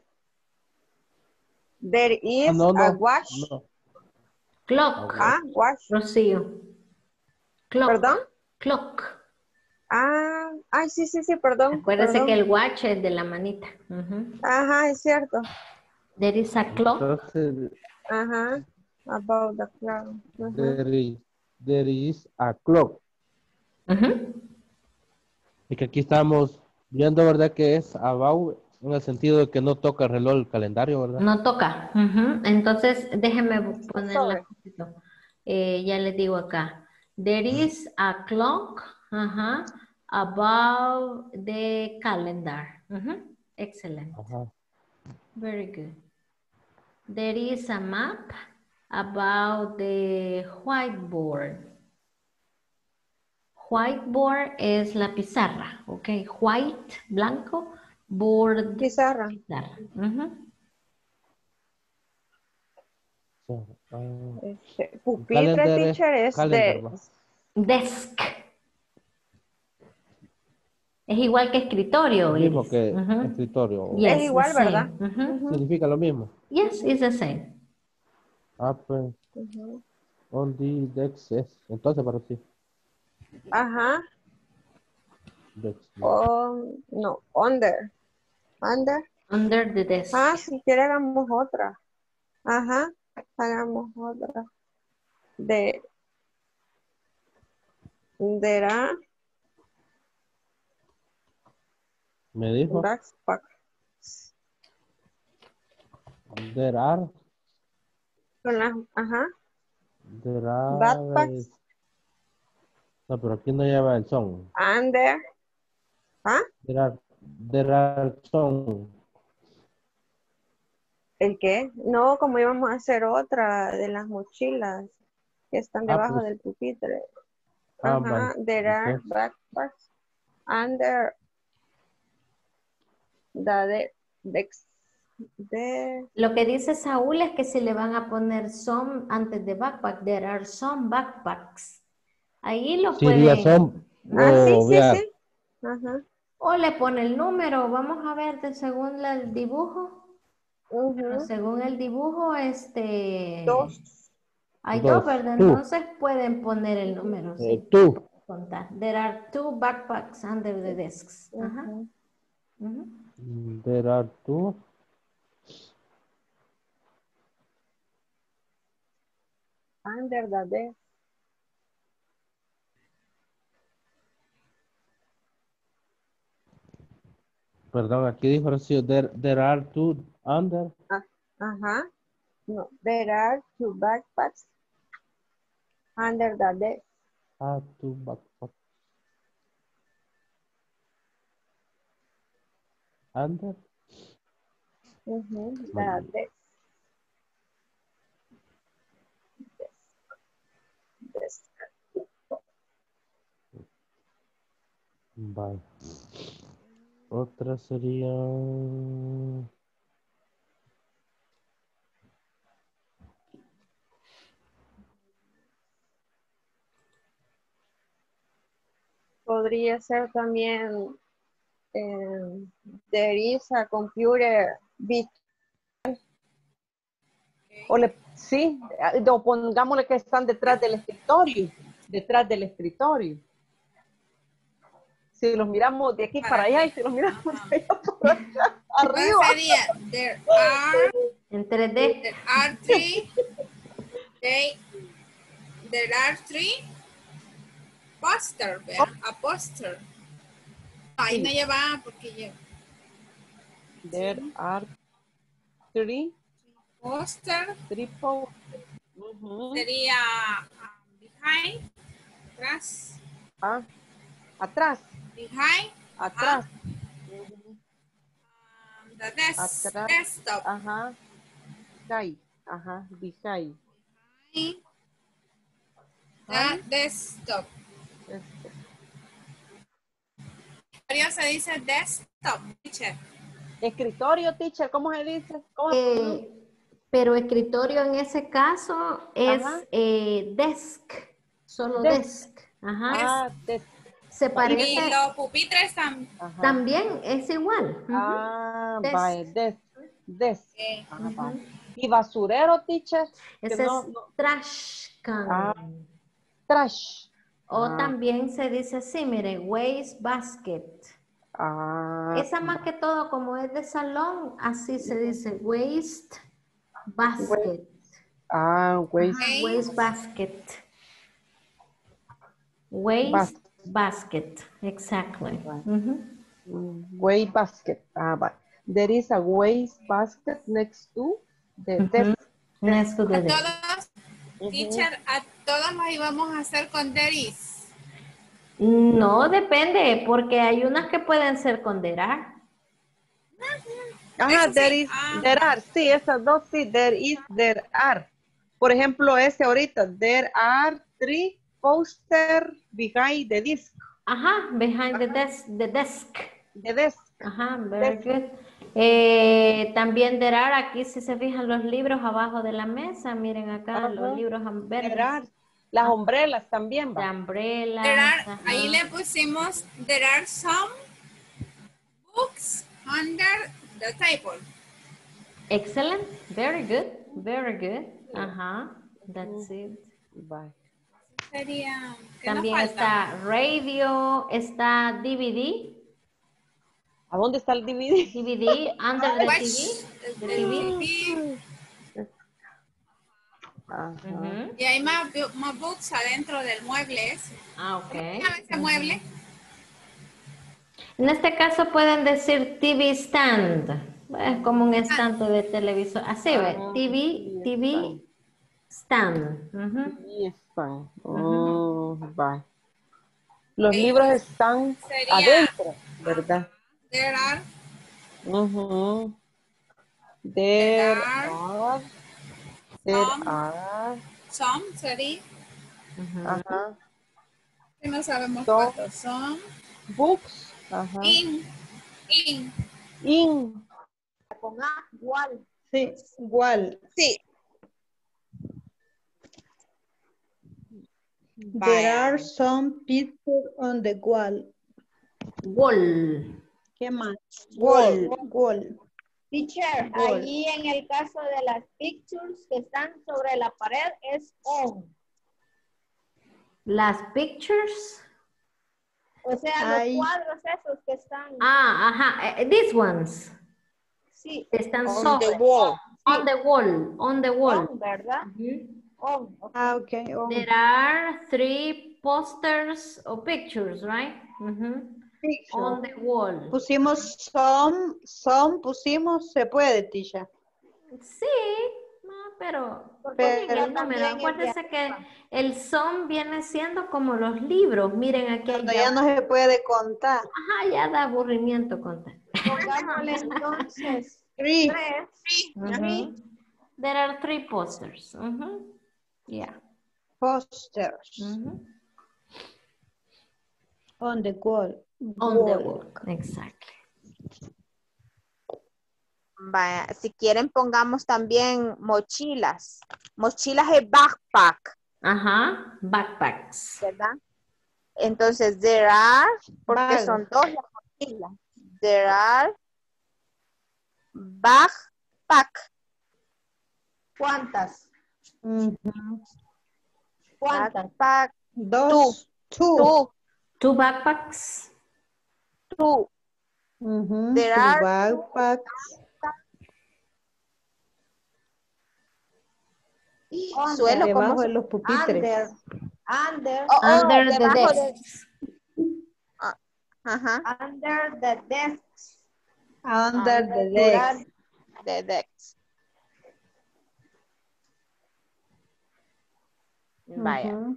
There is
Ah, no, no.
a watch.
No.
Clock.
Ah, watch.
Rocío. Clock.
¿Perdón?
Clock.
Ah, ay, sí, sí, sí, perdón.
Acuérdese
perdón.
que el watch es de la manita. Ujú.
Ajá, es cierto.
There is a clock.
Entonces
Ajá. About the clock. Ajá.
there is, there is a clock.
Ujú.
Y que aquí estamos viendo, ¿verdad? Que es about en el sentido de que no toca el reloj el calendario, ¿verdad?
No toca. Ujú. Entonces, déjenme ponerla
Sorry.
un poquito. Eh, ya les digo acá. There is a clock ajá, above the calendar. Ujú. Excelente.
Ajá.
Very good. There is a map about the whiteboard. Whiteboard es la pizarra, ¿ok? White, blanco, board,
Pizarra.
pizarra. Ujú.
So, ah,
Este, pupitre,
calendar es
teacher, es
calendar,
de...
va.
Desk. Es igual que escritorio.
Lo mismo
Iris.
que
Ujú.
escritorio.
Yes,
Es igual,
the same.
¿verdad?
Ujú.
Ujú,
Significa lo mismo.
Yes, it's the same.
Ah, pues,
ujú.
on the desk es. Entonces, para sí.
Ajá.
Desk.
On, no, under. Under.
Under the desk.
Ah, si quiere hagamos otra. Ajá. Hagamos otra. De
There are
Me dijo.
backpacks.
There are.
Con las, ajá.
There are.
Backpacks.
No, pero aquí no lleva el son.
And there. ¿Ah?
There are. There are son.
¿El qué? No, como íbamos a hacer otra de las mochilas que están
Ah,
debajo
pues.
del pupitre.
Ah,
Ajá.
vale.
There are
Entonces,
backpacks under the desk. De...
Lo que dice Saúl es que si le van a poner some antes de backpack, there are some backpacks. Ahí lo
sí, diría
pueden...
son.
Ah, sí,
O
sí,
vea,
sí. Ajá.
O le pone el número, vamos a ver de según la- el dibujo.
Ujú.
Bueno, según el dibujo, este...
Dos.
Hay
Dos,
dos, ¿verdad?
two.
Entonces pueden poner el número,
eh,
sí.
tú.
Contar. There are two backpacks under the desks. Ajá.
Ujú.
Ujú.
There are two.
Under the desk.
Perdón, aquí dijo Rocío, there, there are two under.
Ah, ajá. No. There are two backpacks under the desk.
Ah, two backpack. Under.
Ujú. The
Vale.
desk. Desk.
Vale. Otra sería.
Podría ser también eh, there is a computer bit. O le, sí, eh, o pongámosle que están detrás del escritorio, detrás del escritorio. Si los miramos de aquí para allá y si los miramos de allá para acá, arriba.
Entonces sería, there are,
En tres D.
there are three, they, there are three poster, vean, a poster. Ahí
Sí.
no lleva porque lleva
There are three,
poster,
three po- Ujú.
sería um, behind, atrás,
Ah, atrás,
behind,
atrás.
um, the desk,
Atrás.
desktop,
Ajá. Behind. Ajá. Behind.
the
Ah.
desktop.
Este.
Pero se dice desktop, teacher.
Escritorio, teacher, ¿cómo se dice? ¿Cómo se pronuncia?
Eh, pero escritorio en ese caso es
Ajá.
eh, desk. Solo
Desk.
desk. Ajá.
Ah, desk.
Se
Y
parece.
los pupitres también.
Ajá.
También es igual. Ujú.
Ah,
Desk.
vaya, desk. Desk.
Eh,
Ah,
Ujú.
vaya. ¿Y basurero, teacher? Que
Ese
no-
es
no-
trash can.
Ah. Trash.
O
Ah.
también se dice así, mire, waste basket.
Ah.
Esa más que todo, como es de salón, así se dice waste basket.
Ah, waste.
Ajá, waste basket. Waste
Bas-
basket, exactly.
Right.
Ujú.
Mm, waste basket. Ah, vaya. There is a waste basket next to the
Ujú.
desk.
Next to the
a
desk.
todos,
Ujú.
teacher, a todos los íbamos a hacer con there is.
No, depende, porque hay unas que pueden ser con there are.
Ajá,
Eso
there
sí.
is,
Ah.
there are, sí, esas dos sí, there is, there are. Por ejemplo, ese ahorita, there are three posters behind the desk.
Ajá, behind the desk, the desk.
The desk.
Ajá, very
Desk.
good. Eh, también there are, aquí si se fijan los libros abajo de la mesa, miren acá
Ajá.
los libros verdes.
There are. Las
Ah.
hombrelas también
The
va.
umbrella.
There are,
ajá.
ahí le pusimos, there are some books under the table.
Excellent, very good, very good. Ajá, that's it.
Bye.
Sería, ¿qué nos
También
falta?
está radio, está D V D.
¿A dónde está el D V D?
D V D, under the
Watch,
T V.
el
The T V.
T V.
Ajá.
Y hay más, bu- más books adentro del mueble ese.
Ah, ok.
¿Cómo se llama ese mueble?
En este caso pueden decir T V stand. Es como un estante de televisor. Así ve,
Ah,
T V, T V stand. Ujú.
Ahí están.
Ujú.
Mm, va. Los libros están
Sería-
adentro, ¿verdad?
There are,
Ujú. There
There are
are. There
some.
are.
some sería,
Ajá.
que no sabemos
Some.
cuántos son.
Books. Ajá.
In, in.
In.
Con A, igual.
Sí, igual.
Sí.
There
Vaya.
are some pictures on the wall.
Wall.
¿Qué más?
Wall.
Wall. Wall.
Teacher,
Wall.
allí en el caso de las pictures que están sobre la pared es on.
Las pictures.
O sea,
Ay.
los cuadros esos que están.
Ah, ajá. eh, These ones.
Sí.
Están
On
sobre.
the wall.
On the wall. On the wall.
On, ¿verdad?
Ujú.
On. ok.
Ah, ok. on.
There are three posters or pictures, right? Mhm.
Picture.
On the wall.
Pusimos some, some pusimos, se puede, Tisha.
Sí, no, pero
Porque
Pero-
sí,
el
yo
número.
también es de
Acuérdense que
arriba.
el son viene siendo como los libros. Miren aquí hay
Cuando
ya.
ya no se puede contar.
Ajá, ya da aburrimiento contar.
Pongámosle entonces
Three.
tres.
Ujú. There are three posters. Ujú. Yeah.
Posters.
Ujú.
On the wall.
On the wall. Exactly.
Vaya, si quieren pongamos también mochilas. Mochilas es backpack,
Ajá. Backpacks.
¿verdad? Entonces, there are, porque
Bag.
son dos las mochilas. There are backpack.
¿Cuántas?
Ujú.
¿Cuántas?
Backpack.
Dos. Two.
Two.
Two backpacks.
Two.
Ujú.
There
Two
are
backpacks.
Under.
Suelo, ¿cómo
Debajo
se-
de los pupitres.
Under. Under.
Oh, oh,
Under the
debajo de-
desks.
Ajá.
Under the desks.
Under the
Under
desk.
The decks. Vaya.
Ujú.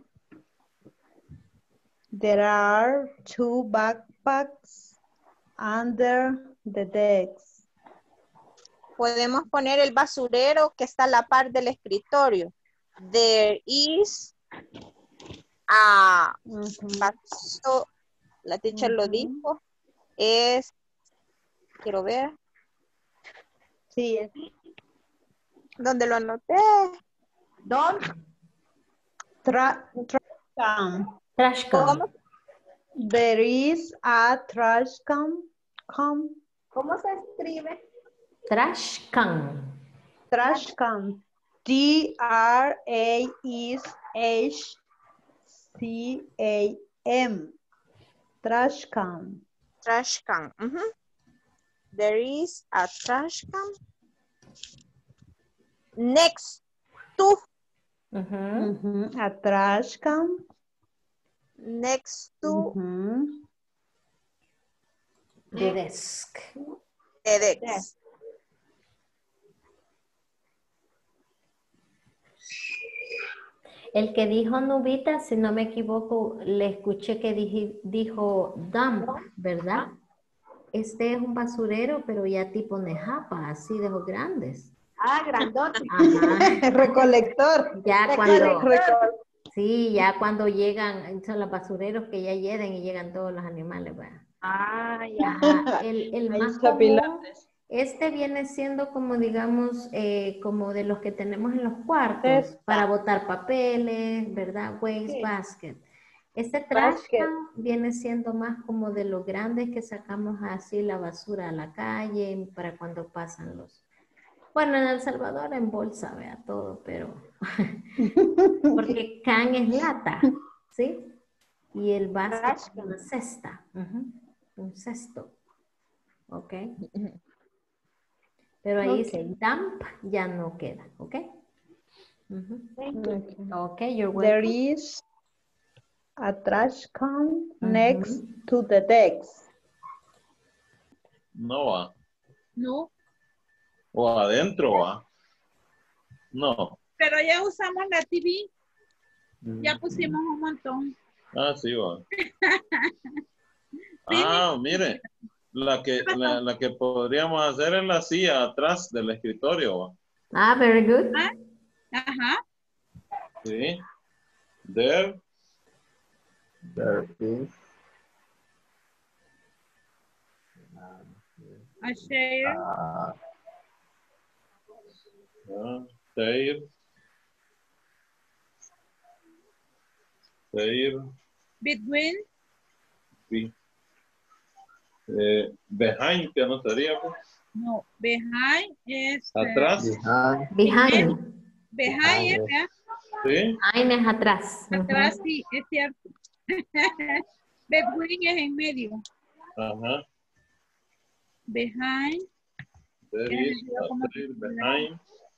There are two backpacks under the desk.
Podemos poner el basurero que está a la par del escritorio. There is a vaso, la teacher lo dijo, es, quiero ver.
Sí.
¿Dónde lo anoté?
¿Dónde?
Tra trash can.
Trash can.
There is a trash can. can.
¿Cómo se escribe?
Trash can.
Trash can. T R A S H C A M. Trash can.
Trash can. Ujú. There is a trash can. Next to.
Ujú.
Ujú. A trash can.
Next to
Ujú.
The desk.
the desk.
El que dijo Nubita, si no me equivoco, le escuché que dije- dijo dump, ¿verdad? Este es un basurero, pero ya tipo nejapa, así de los grandes.
Ah, grandote.
Ajá.
Recolector.
Ya cuando,
Recolector.
sí, ya cuando llegan, son los basureros que ya llegan y llegan todos los animales, ¿verdad?
Ah, ya.
Ajá. El, el
Ahí
más
está
común,
Pilates.
este viene siendo como, digamos, eh, como de los que tenemos en los cuartos,
Cesta.
para botar papeles, ¿verdad? Waste
Sí.
basket. Este trash
Basket.
can viene siendo más como de los grandes que sacamos así la basura a la calle para cuando pasan los... Bueno, en El Salvador en bolsa, vea todo, pero... Porque can es lata, ¿sí? Y el basket
Trash
es una cesta, ujú, un cesto, ¿ok? Pero ahí
Ok.
ese dump ya no queda, ¿ok? Thank you. Okay, you're welcome.
There is a trash can next to the desk.
No va.
No,
O adentro va. No.
pero ya usamos la T V. Ya pusimos un montón.
Ah, sí va. Ah, mire. La que, la, la que podríamos hacer es la silla atrás del escritorio. ¿Va?
Ah, very good.
Ajá.
Sí. There.
There is
A share.
a
Ah, there. There.
Between.
Sí. Eh, behind, que no sería, pues.
No, behind es.
Atrás.
behind.
Behind.
Behind es, ¿verdad?
Sí.
Behind es atrás.
Atrás sí, es cierto. Between es en medio.
Ajá.
Behind.
There
Ya me
is
olvidó
a
cómo
there
se
behind.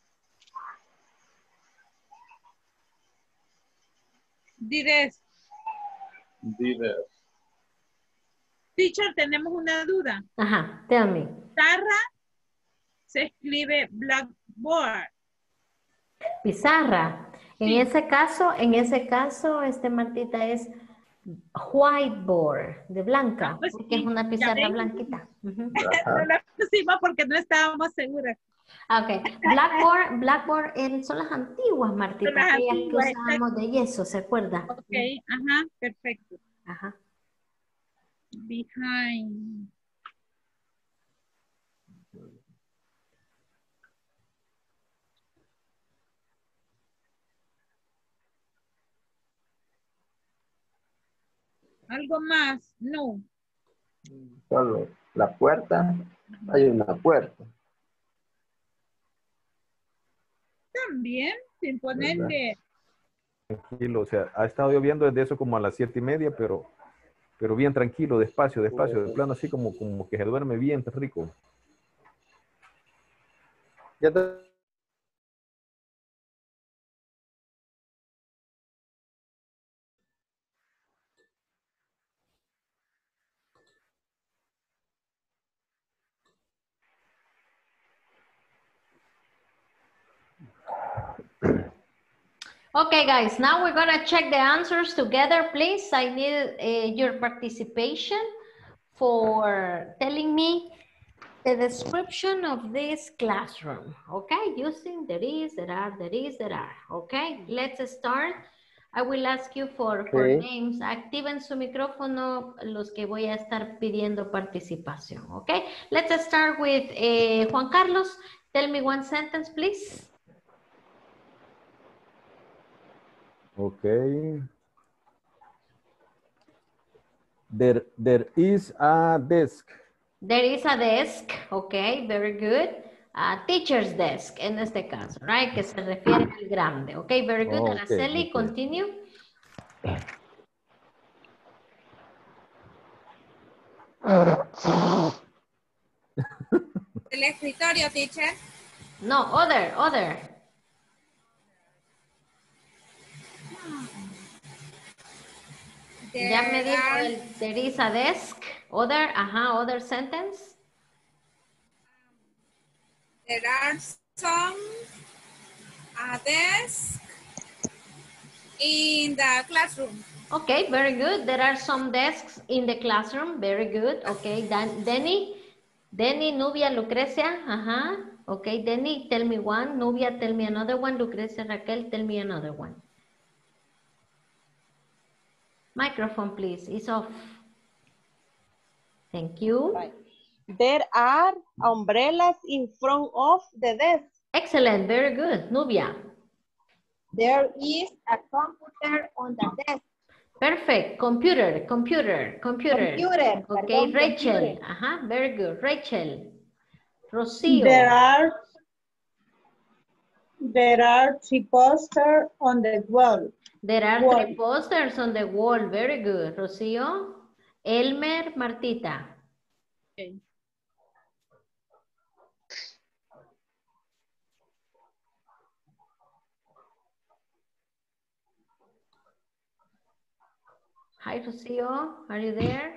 Direct.
There.
Teacher, tenemos una duda.
Ajá, tell me.
Pizarra se escribe blackboard.
Pizarra. En
Sí.
ese caso, en ese caso, este Martita es whiteboard, de blanca,
Ah, pues
porque
sí,
es una
ya
pizarra
ven.
blanquita. Ujú.
No la pusimos porque no estábamos seguras.
Ah, ok. Blackboard, Blackboard en- son las antiguas, Martita,
Son las
aquellas
antiguas,
que usábamos de yeso, ¿se acuerda?
Ok, ajá, perfecto.
Ajá.
Behind. ¿Algo más? No.
Solo la puerta. Hay una puerta.
También, sin ponerle.
Tranquilo, o sea, ha estado lloviendo desde eso como a las siete y media, pero, pero bien tranquilo, despacio, despacio, de plano así como, como que se duerme bien, está rico.
Ya te-
Okay, guys, now we're gonna check the answers together, please. I need uh, your participation for telling me the description of this classroom, okay? Using there is, there are, there is, there are, okay? Let's start. I will ask you for, for
Okay.
names. Activen su micrófono los que voy a estar pidiendo participación, okay? Let's start with uh, Juan Carlos. Tell me one sentence, please.
Okay. There, there is a desk.
There is a desk, okay, very good. A teacher's desk en este caso, right? Que se refiere al grande, okay, very good.
Oh,
Araceli,
okay, okay.
continue.
El escritorio, teacher.
No, other, other. Ya me
There
dijo
are-
el there is a desk, other, ajá, other sentence.
There are some a desk in the classroom.
Okay, very good. There are some desks in the classroom, very good. Okay, Dan Denny, Denny, Nubia, Lucrecia, ajá. Okay, Denny, tell me one. Nubia, tell me another one. Lucrecia, Raquel, tell me another one. Microphone, please. It's off. Thank you.
There are umbrellas in front of the desk.
Excellent. Very good. Nubia.
There is a computer on the desk.
Perfect. Computer, computer, computer.
Computer,
Okay,
perdón,
Rachel.
computer.
Ajá, very good. Rachel. Rocío.
There are there are three posters on the wall.
There are
Wall.
three posters on the wall. Very good. Rocío. Elmer, Martita.
Okay.
Hi, Rocío. Are you there?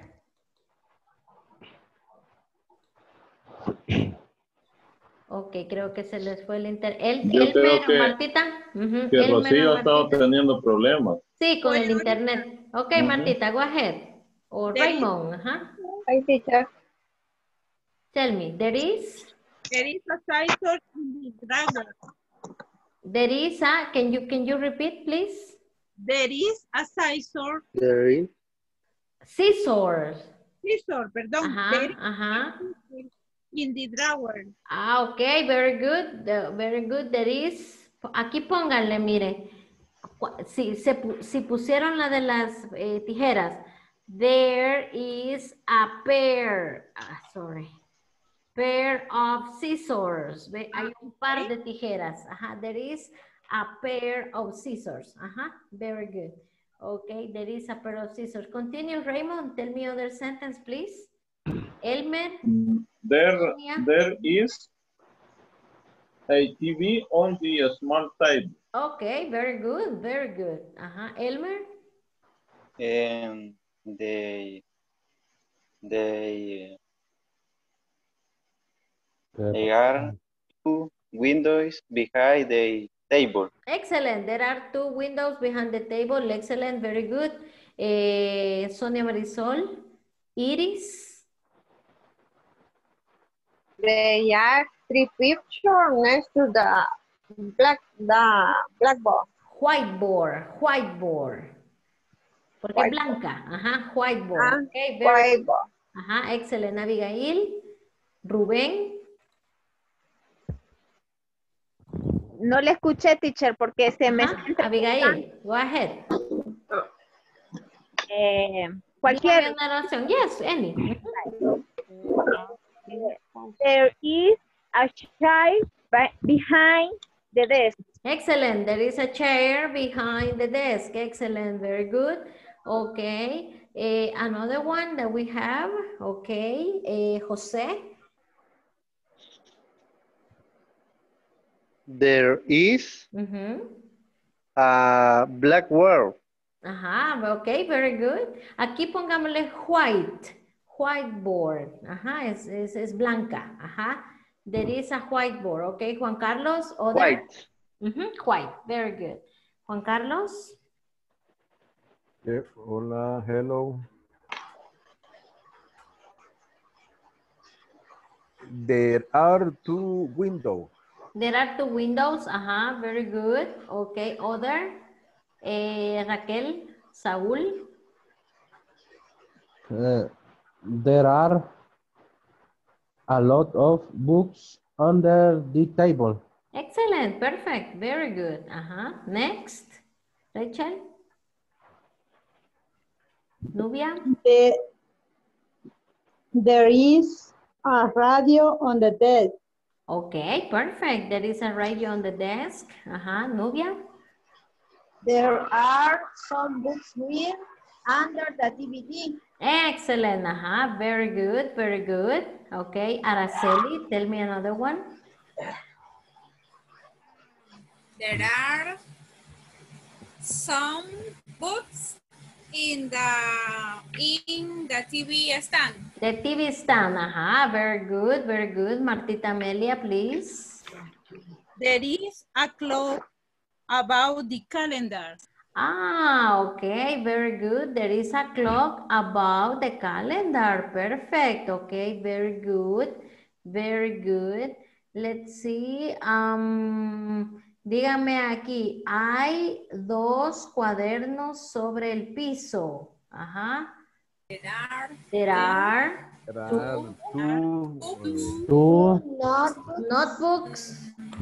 Ok, creo que se les fue el inter... El,
Yo creo
Elmer o
que,
Martita. Ujú,
que
Elmer o
Rocío ha estado
Martita.
teniendo problemas.
Sí, con el internet. Ok,
Ujú.
Martita, go ahead. O
There is-
Raymond, ajá.
Hi, teacher.
Tell me, there is,
There is a scissor in the drawer.
there is a, can you, can you repeat, please?
There is a scissor.
There is.
Scissors.
Scissor, perdón.
Ajá,
There is
ajá.
in the drawer.
Ah, ok, very good, the- very good. There is, aquí pónganle, mire, cu- si, se, pu- si pusieron la de las eh, tijeras, there is a pair, ah, sorry, pair of scissors. Ve, hay un par de tijeras. Ajá, there is a pair of scissors. Ajá, very good. Okay, there is a pair of scissors. Continue, Raymond. Tell me other sentence, please. Elmer.
There,
Sonia.
there is a T V on the small table.
Okay, very good, very good. Ajá, Elmer.
Um, they, they, they are two windows behind the table.
Excellent. There are two windows behind the table. Excellent, very good. Eh, Sonia Marisol. Iris.
They are three pictures next to the black the blackboard.
Whiteboard, whiteboard. Porque
Whiteboard.
blanca. Ajá, whiteboard.
Ah,
Okay, very good.
whiteboard.
Ajá, excelente. Abigail. Rubén.
No le escuché, teacher, porque se me...
Ajá, Abigail, go ahead.
Eh,
Cualquier
cualquier...
narración. Yes, any.
There is a child be- behind the desk.
Excellent. There is a chair behind the desk. Excellent. Very good. Okay. Eh, another one that we have. Okay. Eh, Jose.
There is
Mhm.
a blackboard.
Ajá. Okay. Very good. Aquí pongámosle white. Whiteboard. Ajá. Es, es, es blanca. Ajá. There is a whiteboard. Okay. Juan Carlos. Other?
White.
Mhm, white. Very good. Juan Carlos.
Eh, hola, hello. There are two windows.
There are two windows. Ajá, very good. Okay, other. Eh, Raquel, Saúl.
Uh, there are a lot of books under the table.
Excellent, perfect, very good. Ajá, next. Rachel. Nubia.
There, there is a radio on the desk.
Okay, perfect. There is a radio on the desk. Ajá, Nubia.
There are some books here under the D V D.
Excellent, ajá, very good, very good. Okay, Araceli, tell me another one.
There are some books in the in the T V stand.
The T V stand, ajá, very good, very good. Martita Amelia, please.
There is a clock about the calendar.
Ah, okay, very good. There is a clock about the calendar. Perfect. Okay, very good. Very good. Let's see. Um, dígame aquí, hay dos cuadernos sobre el piso. Ajá.
There are
There are
There are two.
Two.
not notebooks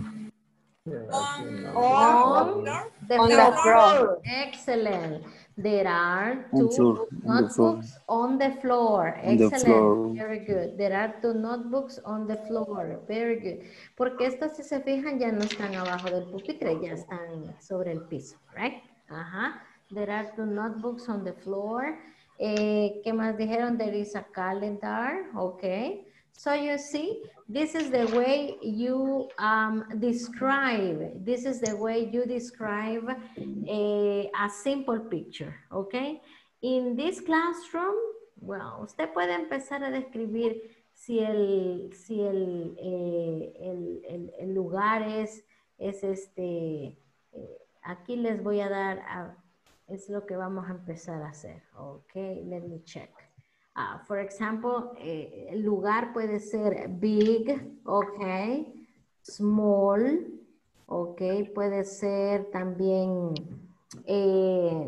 on,
on the
On the
floor.
floor.
Excellent. There are
On
two
floor, on the floor.
notebooks on the floor.
On the
Excellent.
floor.
Very good. There are two notebooks on the floor. Very good. Porque estos, si se fijan, ya no están abajo del pupitre, ya están sobre el piso, right? Ajá. There are two notebooks on the floor. Eh, ¿Qué más dijeron? There is a calendar. Okay. So you see, this is the way you um, describe, this is the way you describe a, a simple picture, okay? in this classroom, well, usted puede empezar a describir si el, si el, eh, el, el, el lugar es, es este, eh, aquí les voy a dar, a, es lo que vamos a empezar a hacer. Ok, let me check. Uh, for example, eh, el lugar puede ser big, ok, small, ok, puede ser también eh,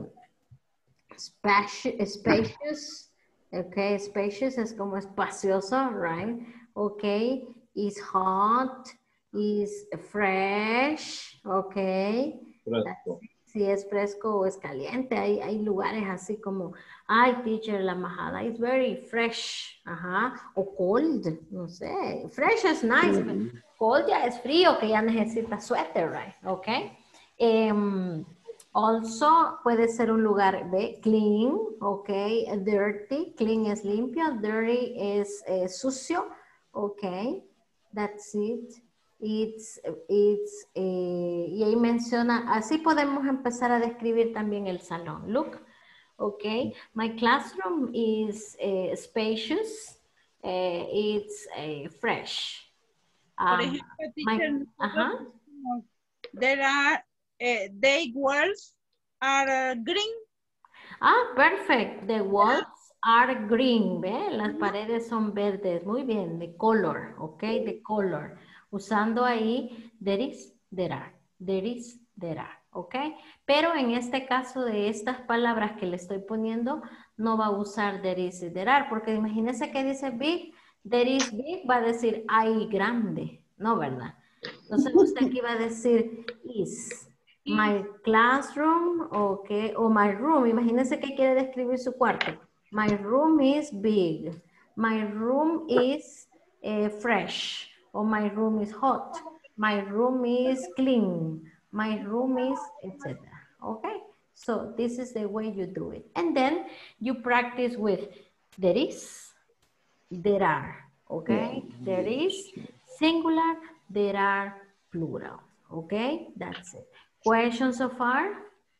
spacious, spacious, ok, spacious es como espacioso, right, ok, is hot, is fresh, ok,
Fresco.
si es fresco o es caliente, hay, hay lugares así como, ay, teacher, la majada is very fresh, ajá, o cold, no sé, fresh es nice, pero cold ya es frío, que ya necesita suéter, right, ok. Um, also, puede ser un lugar de clean, ok, dirty, clean es limpio, dirty es eh, sucio, ok, that's it. It's, it's, eh, y ahí menciona, así podemos empezar a describir también el salón. Look, okay, my classroom is uh, spacious, uh, it's uh, fresh.
Por
Um,
ejemplo,
my,
teacher,
uh-huh.
there are, uh, the walls are uh, green.
Ah, perfect. The walls are green, ¿ve? Las paredes son verdes. Muy bien, the color, ok, the color. Usando ahí there is, there are, there is, there are, ¿ok? Pero en este caso de estas palabras que le estoy poniendo, no va a usar there is y there are, porque imagínese que dice big, there is big, va a decir hay grande, ¿no, verdad? Entonces usted aquí va a decir is, my classroom, ok, o my room, imagínese que quiere describir su cuarto. My room is big, my room is uh, fresh, or my room is hot, my room is clean, my room is, et cetera. Okay, so this is the way you do it. And then you practice with there is, there are, okay? There is singular, there are plural, okay? That's it. Questions so far?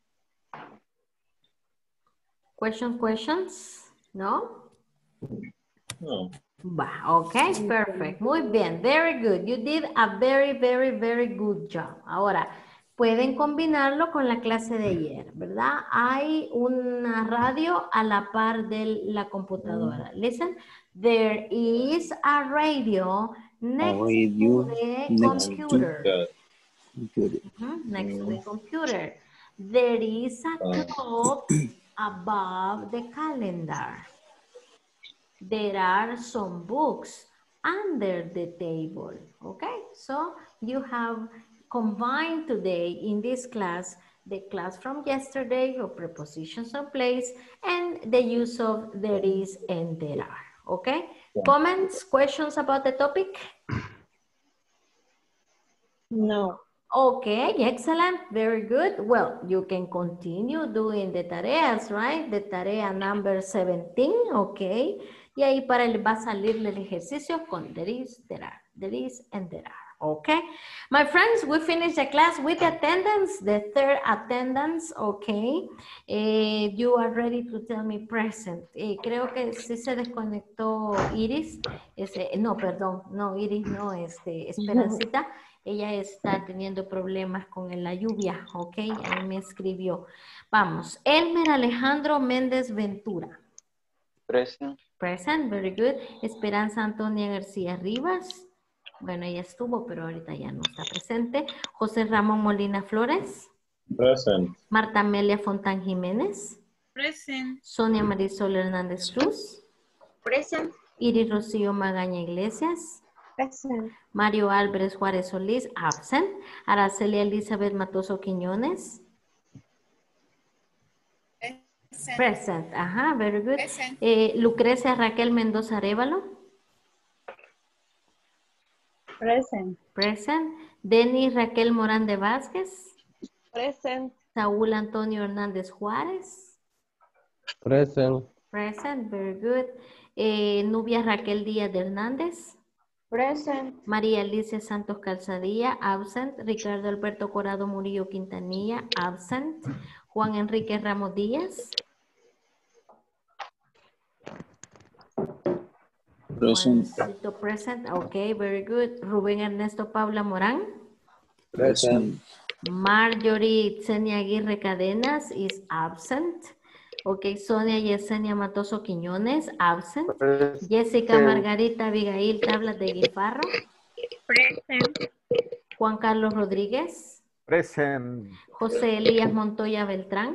Questions, questions? No?
No.
Bah, okay, perfect. Muy bien, very good. You did a very, very, very good job. Ahora, pueden combinarlo con la clase de ayer, ¿verdad? Hay una radio a la par de la computadora. Listen, there is a radio next
radio
to the
next
computer.
to computer.
Mhm, next to the computer. There is a clock above the calendar. There are some books under the table, okay? So you have combined today in this class, the class from yesterday of prepositions of place and the use of there is and there are, okay? Comments, questions about the topic?
No.
Okay, excellent, very good. Well, you can continue doing the tareas, right? The tarea number seventeen, okay. Y ahí para él va a salir el ejercicio con there is, there are, there is, and there are, okay. My friends, we finished the class with the attendance, the third attendance, okay. Eh, you are ready to tell me present. Eh, creo que sí se desconectó Iris. Ese, no, perdón, no, Iris no, este, Esperancita. Ella está teniendo problemas con la lluvia, ok, ahí me escribió. Vamos, Elmer Alejandro Méndez Ventura.
Present.
Present, very good. Esperanza Antonia García Rivas. Bueno, ella estuvo, pero ahorita ya no está presente. José Ramón Molina Flores.
Present.
Marta Amelia Fontán Jiménez.
Present.
Sonia Marisol Hernández Cruz.
Present.
Iris Rocío Magaña Iglesias.
Present.
Mario Álvarez Juárez Solís, absent. Araceli Elizabeth Matoso Quiñones.
Present.
Present, ajá, very good.
Present.
Eh, Lucrecia Raquel Mendoza Arévalo.
Present.
Present. Denis Raquel Morán de Vázquez.
Present.
Saúl Antonio Hernández Juárez.
Present.
Present, very good. Eh, Nubia Raquel Díaz de Hernández.
Present.
María Alicia Santos Calzadilla, absent. Ricardo Alberto Corado Murillo Quintanilla, absent. Juan Enrique Ramos Díaz.
Present.
Juancito present. Okay, very good. Rubén Ernesto Paula Morán.
Present.
Marjorie Tsenia Aguirre Cadenas is absent. Okay, Sonia Yesenia Matoso Quiñones, absent. Jessica Margarita Abigail Tablas de Guifarro.
Present.
Juan Carlos Rodríguez.
Present.
José Elías Montoya Beltrán.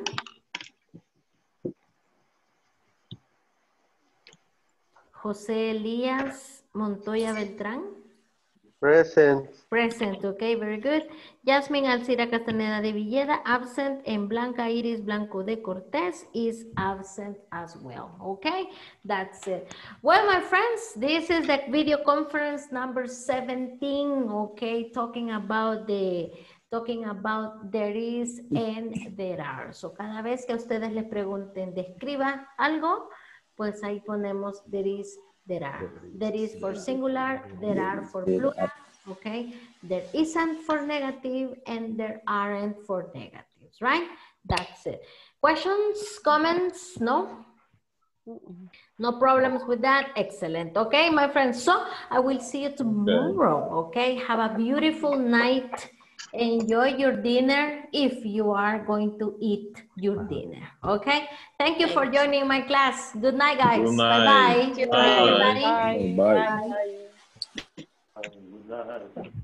José Elías Montoya Beltrán.
Present.
Present, okay, very good. Jasmine Alcira Castaneda de Villeda, absent, and Blanca Iris Blanco de Cortez is absent as well, okay? That's it. Well, my friends, this is the video conference number seventeen, okay, talking about the, talking about there is and there are. So, cada vez que a ustedes les pregunten, describa algo, pues ahí ponemos there is, there are. There is for singular, there are for plural, okay? There isn't for negative and there aren't for negatives, right? That's it. Questions, comments, no? No problems with that? Excellent. Okay, my friends, so I will see you tomorrow, okay? Have a beautiful night. Enjoy your dinner if you are going to eat your dinner, okay? Thank you for joining my class. Good night, guys.
Good
Bye-bye.
night.
Good night, everybody.
Bye. Bye.
Bye.
Bye.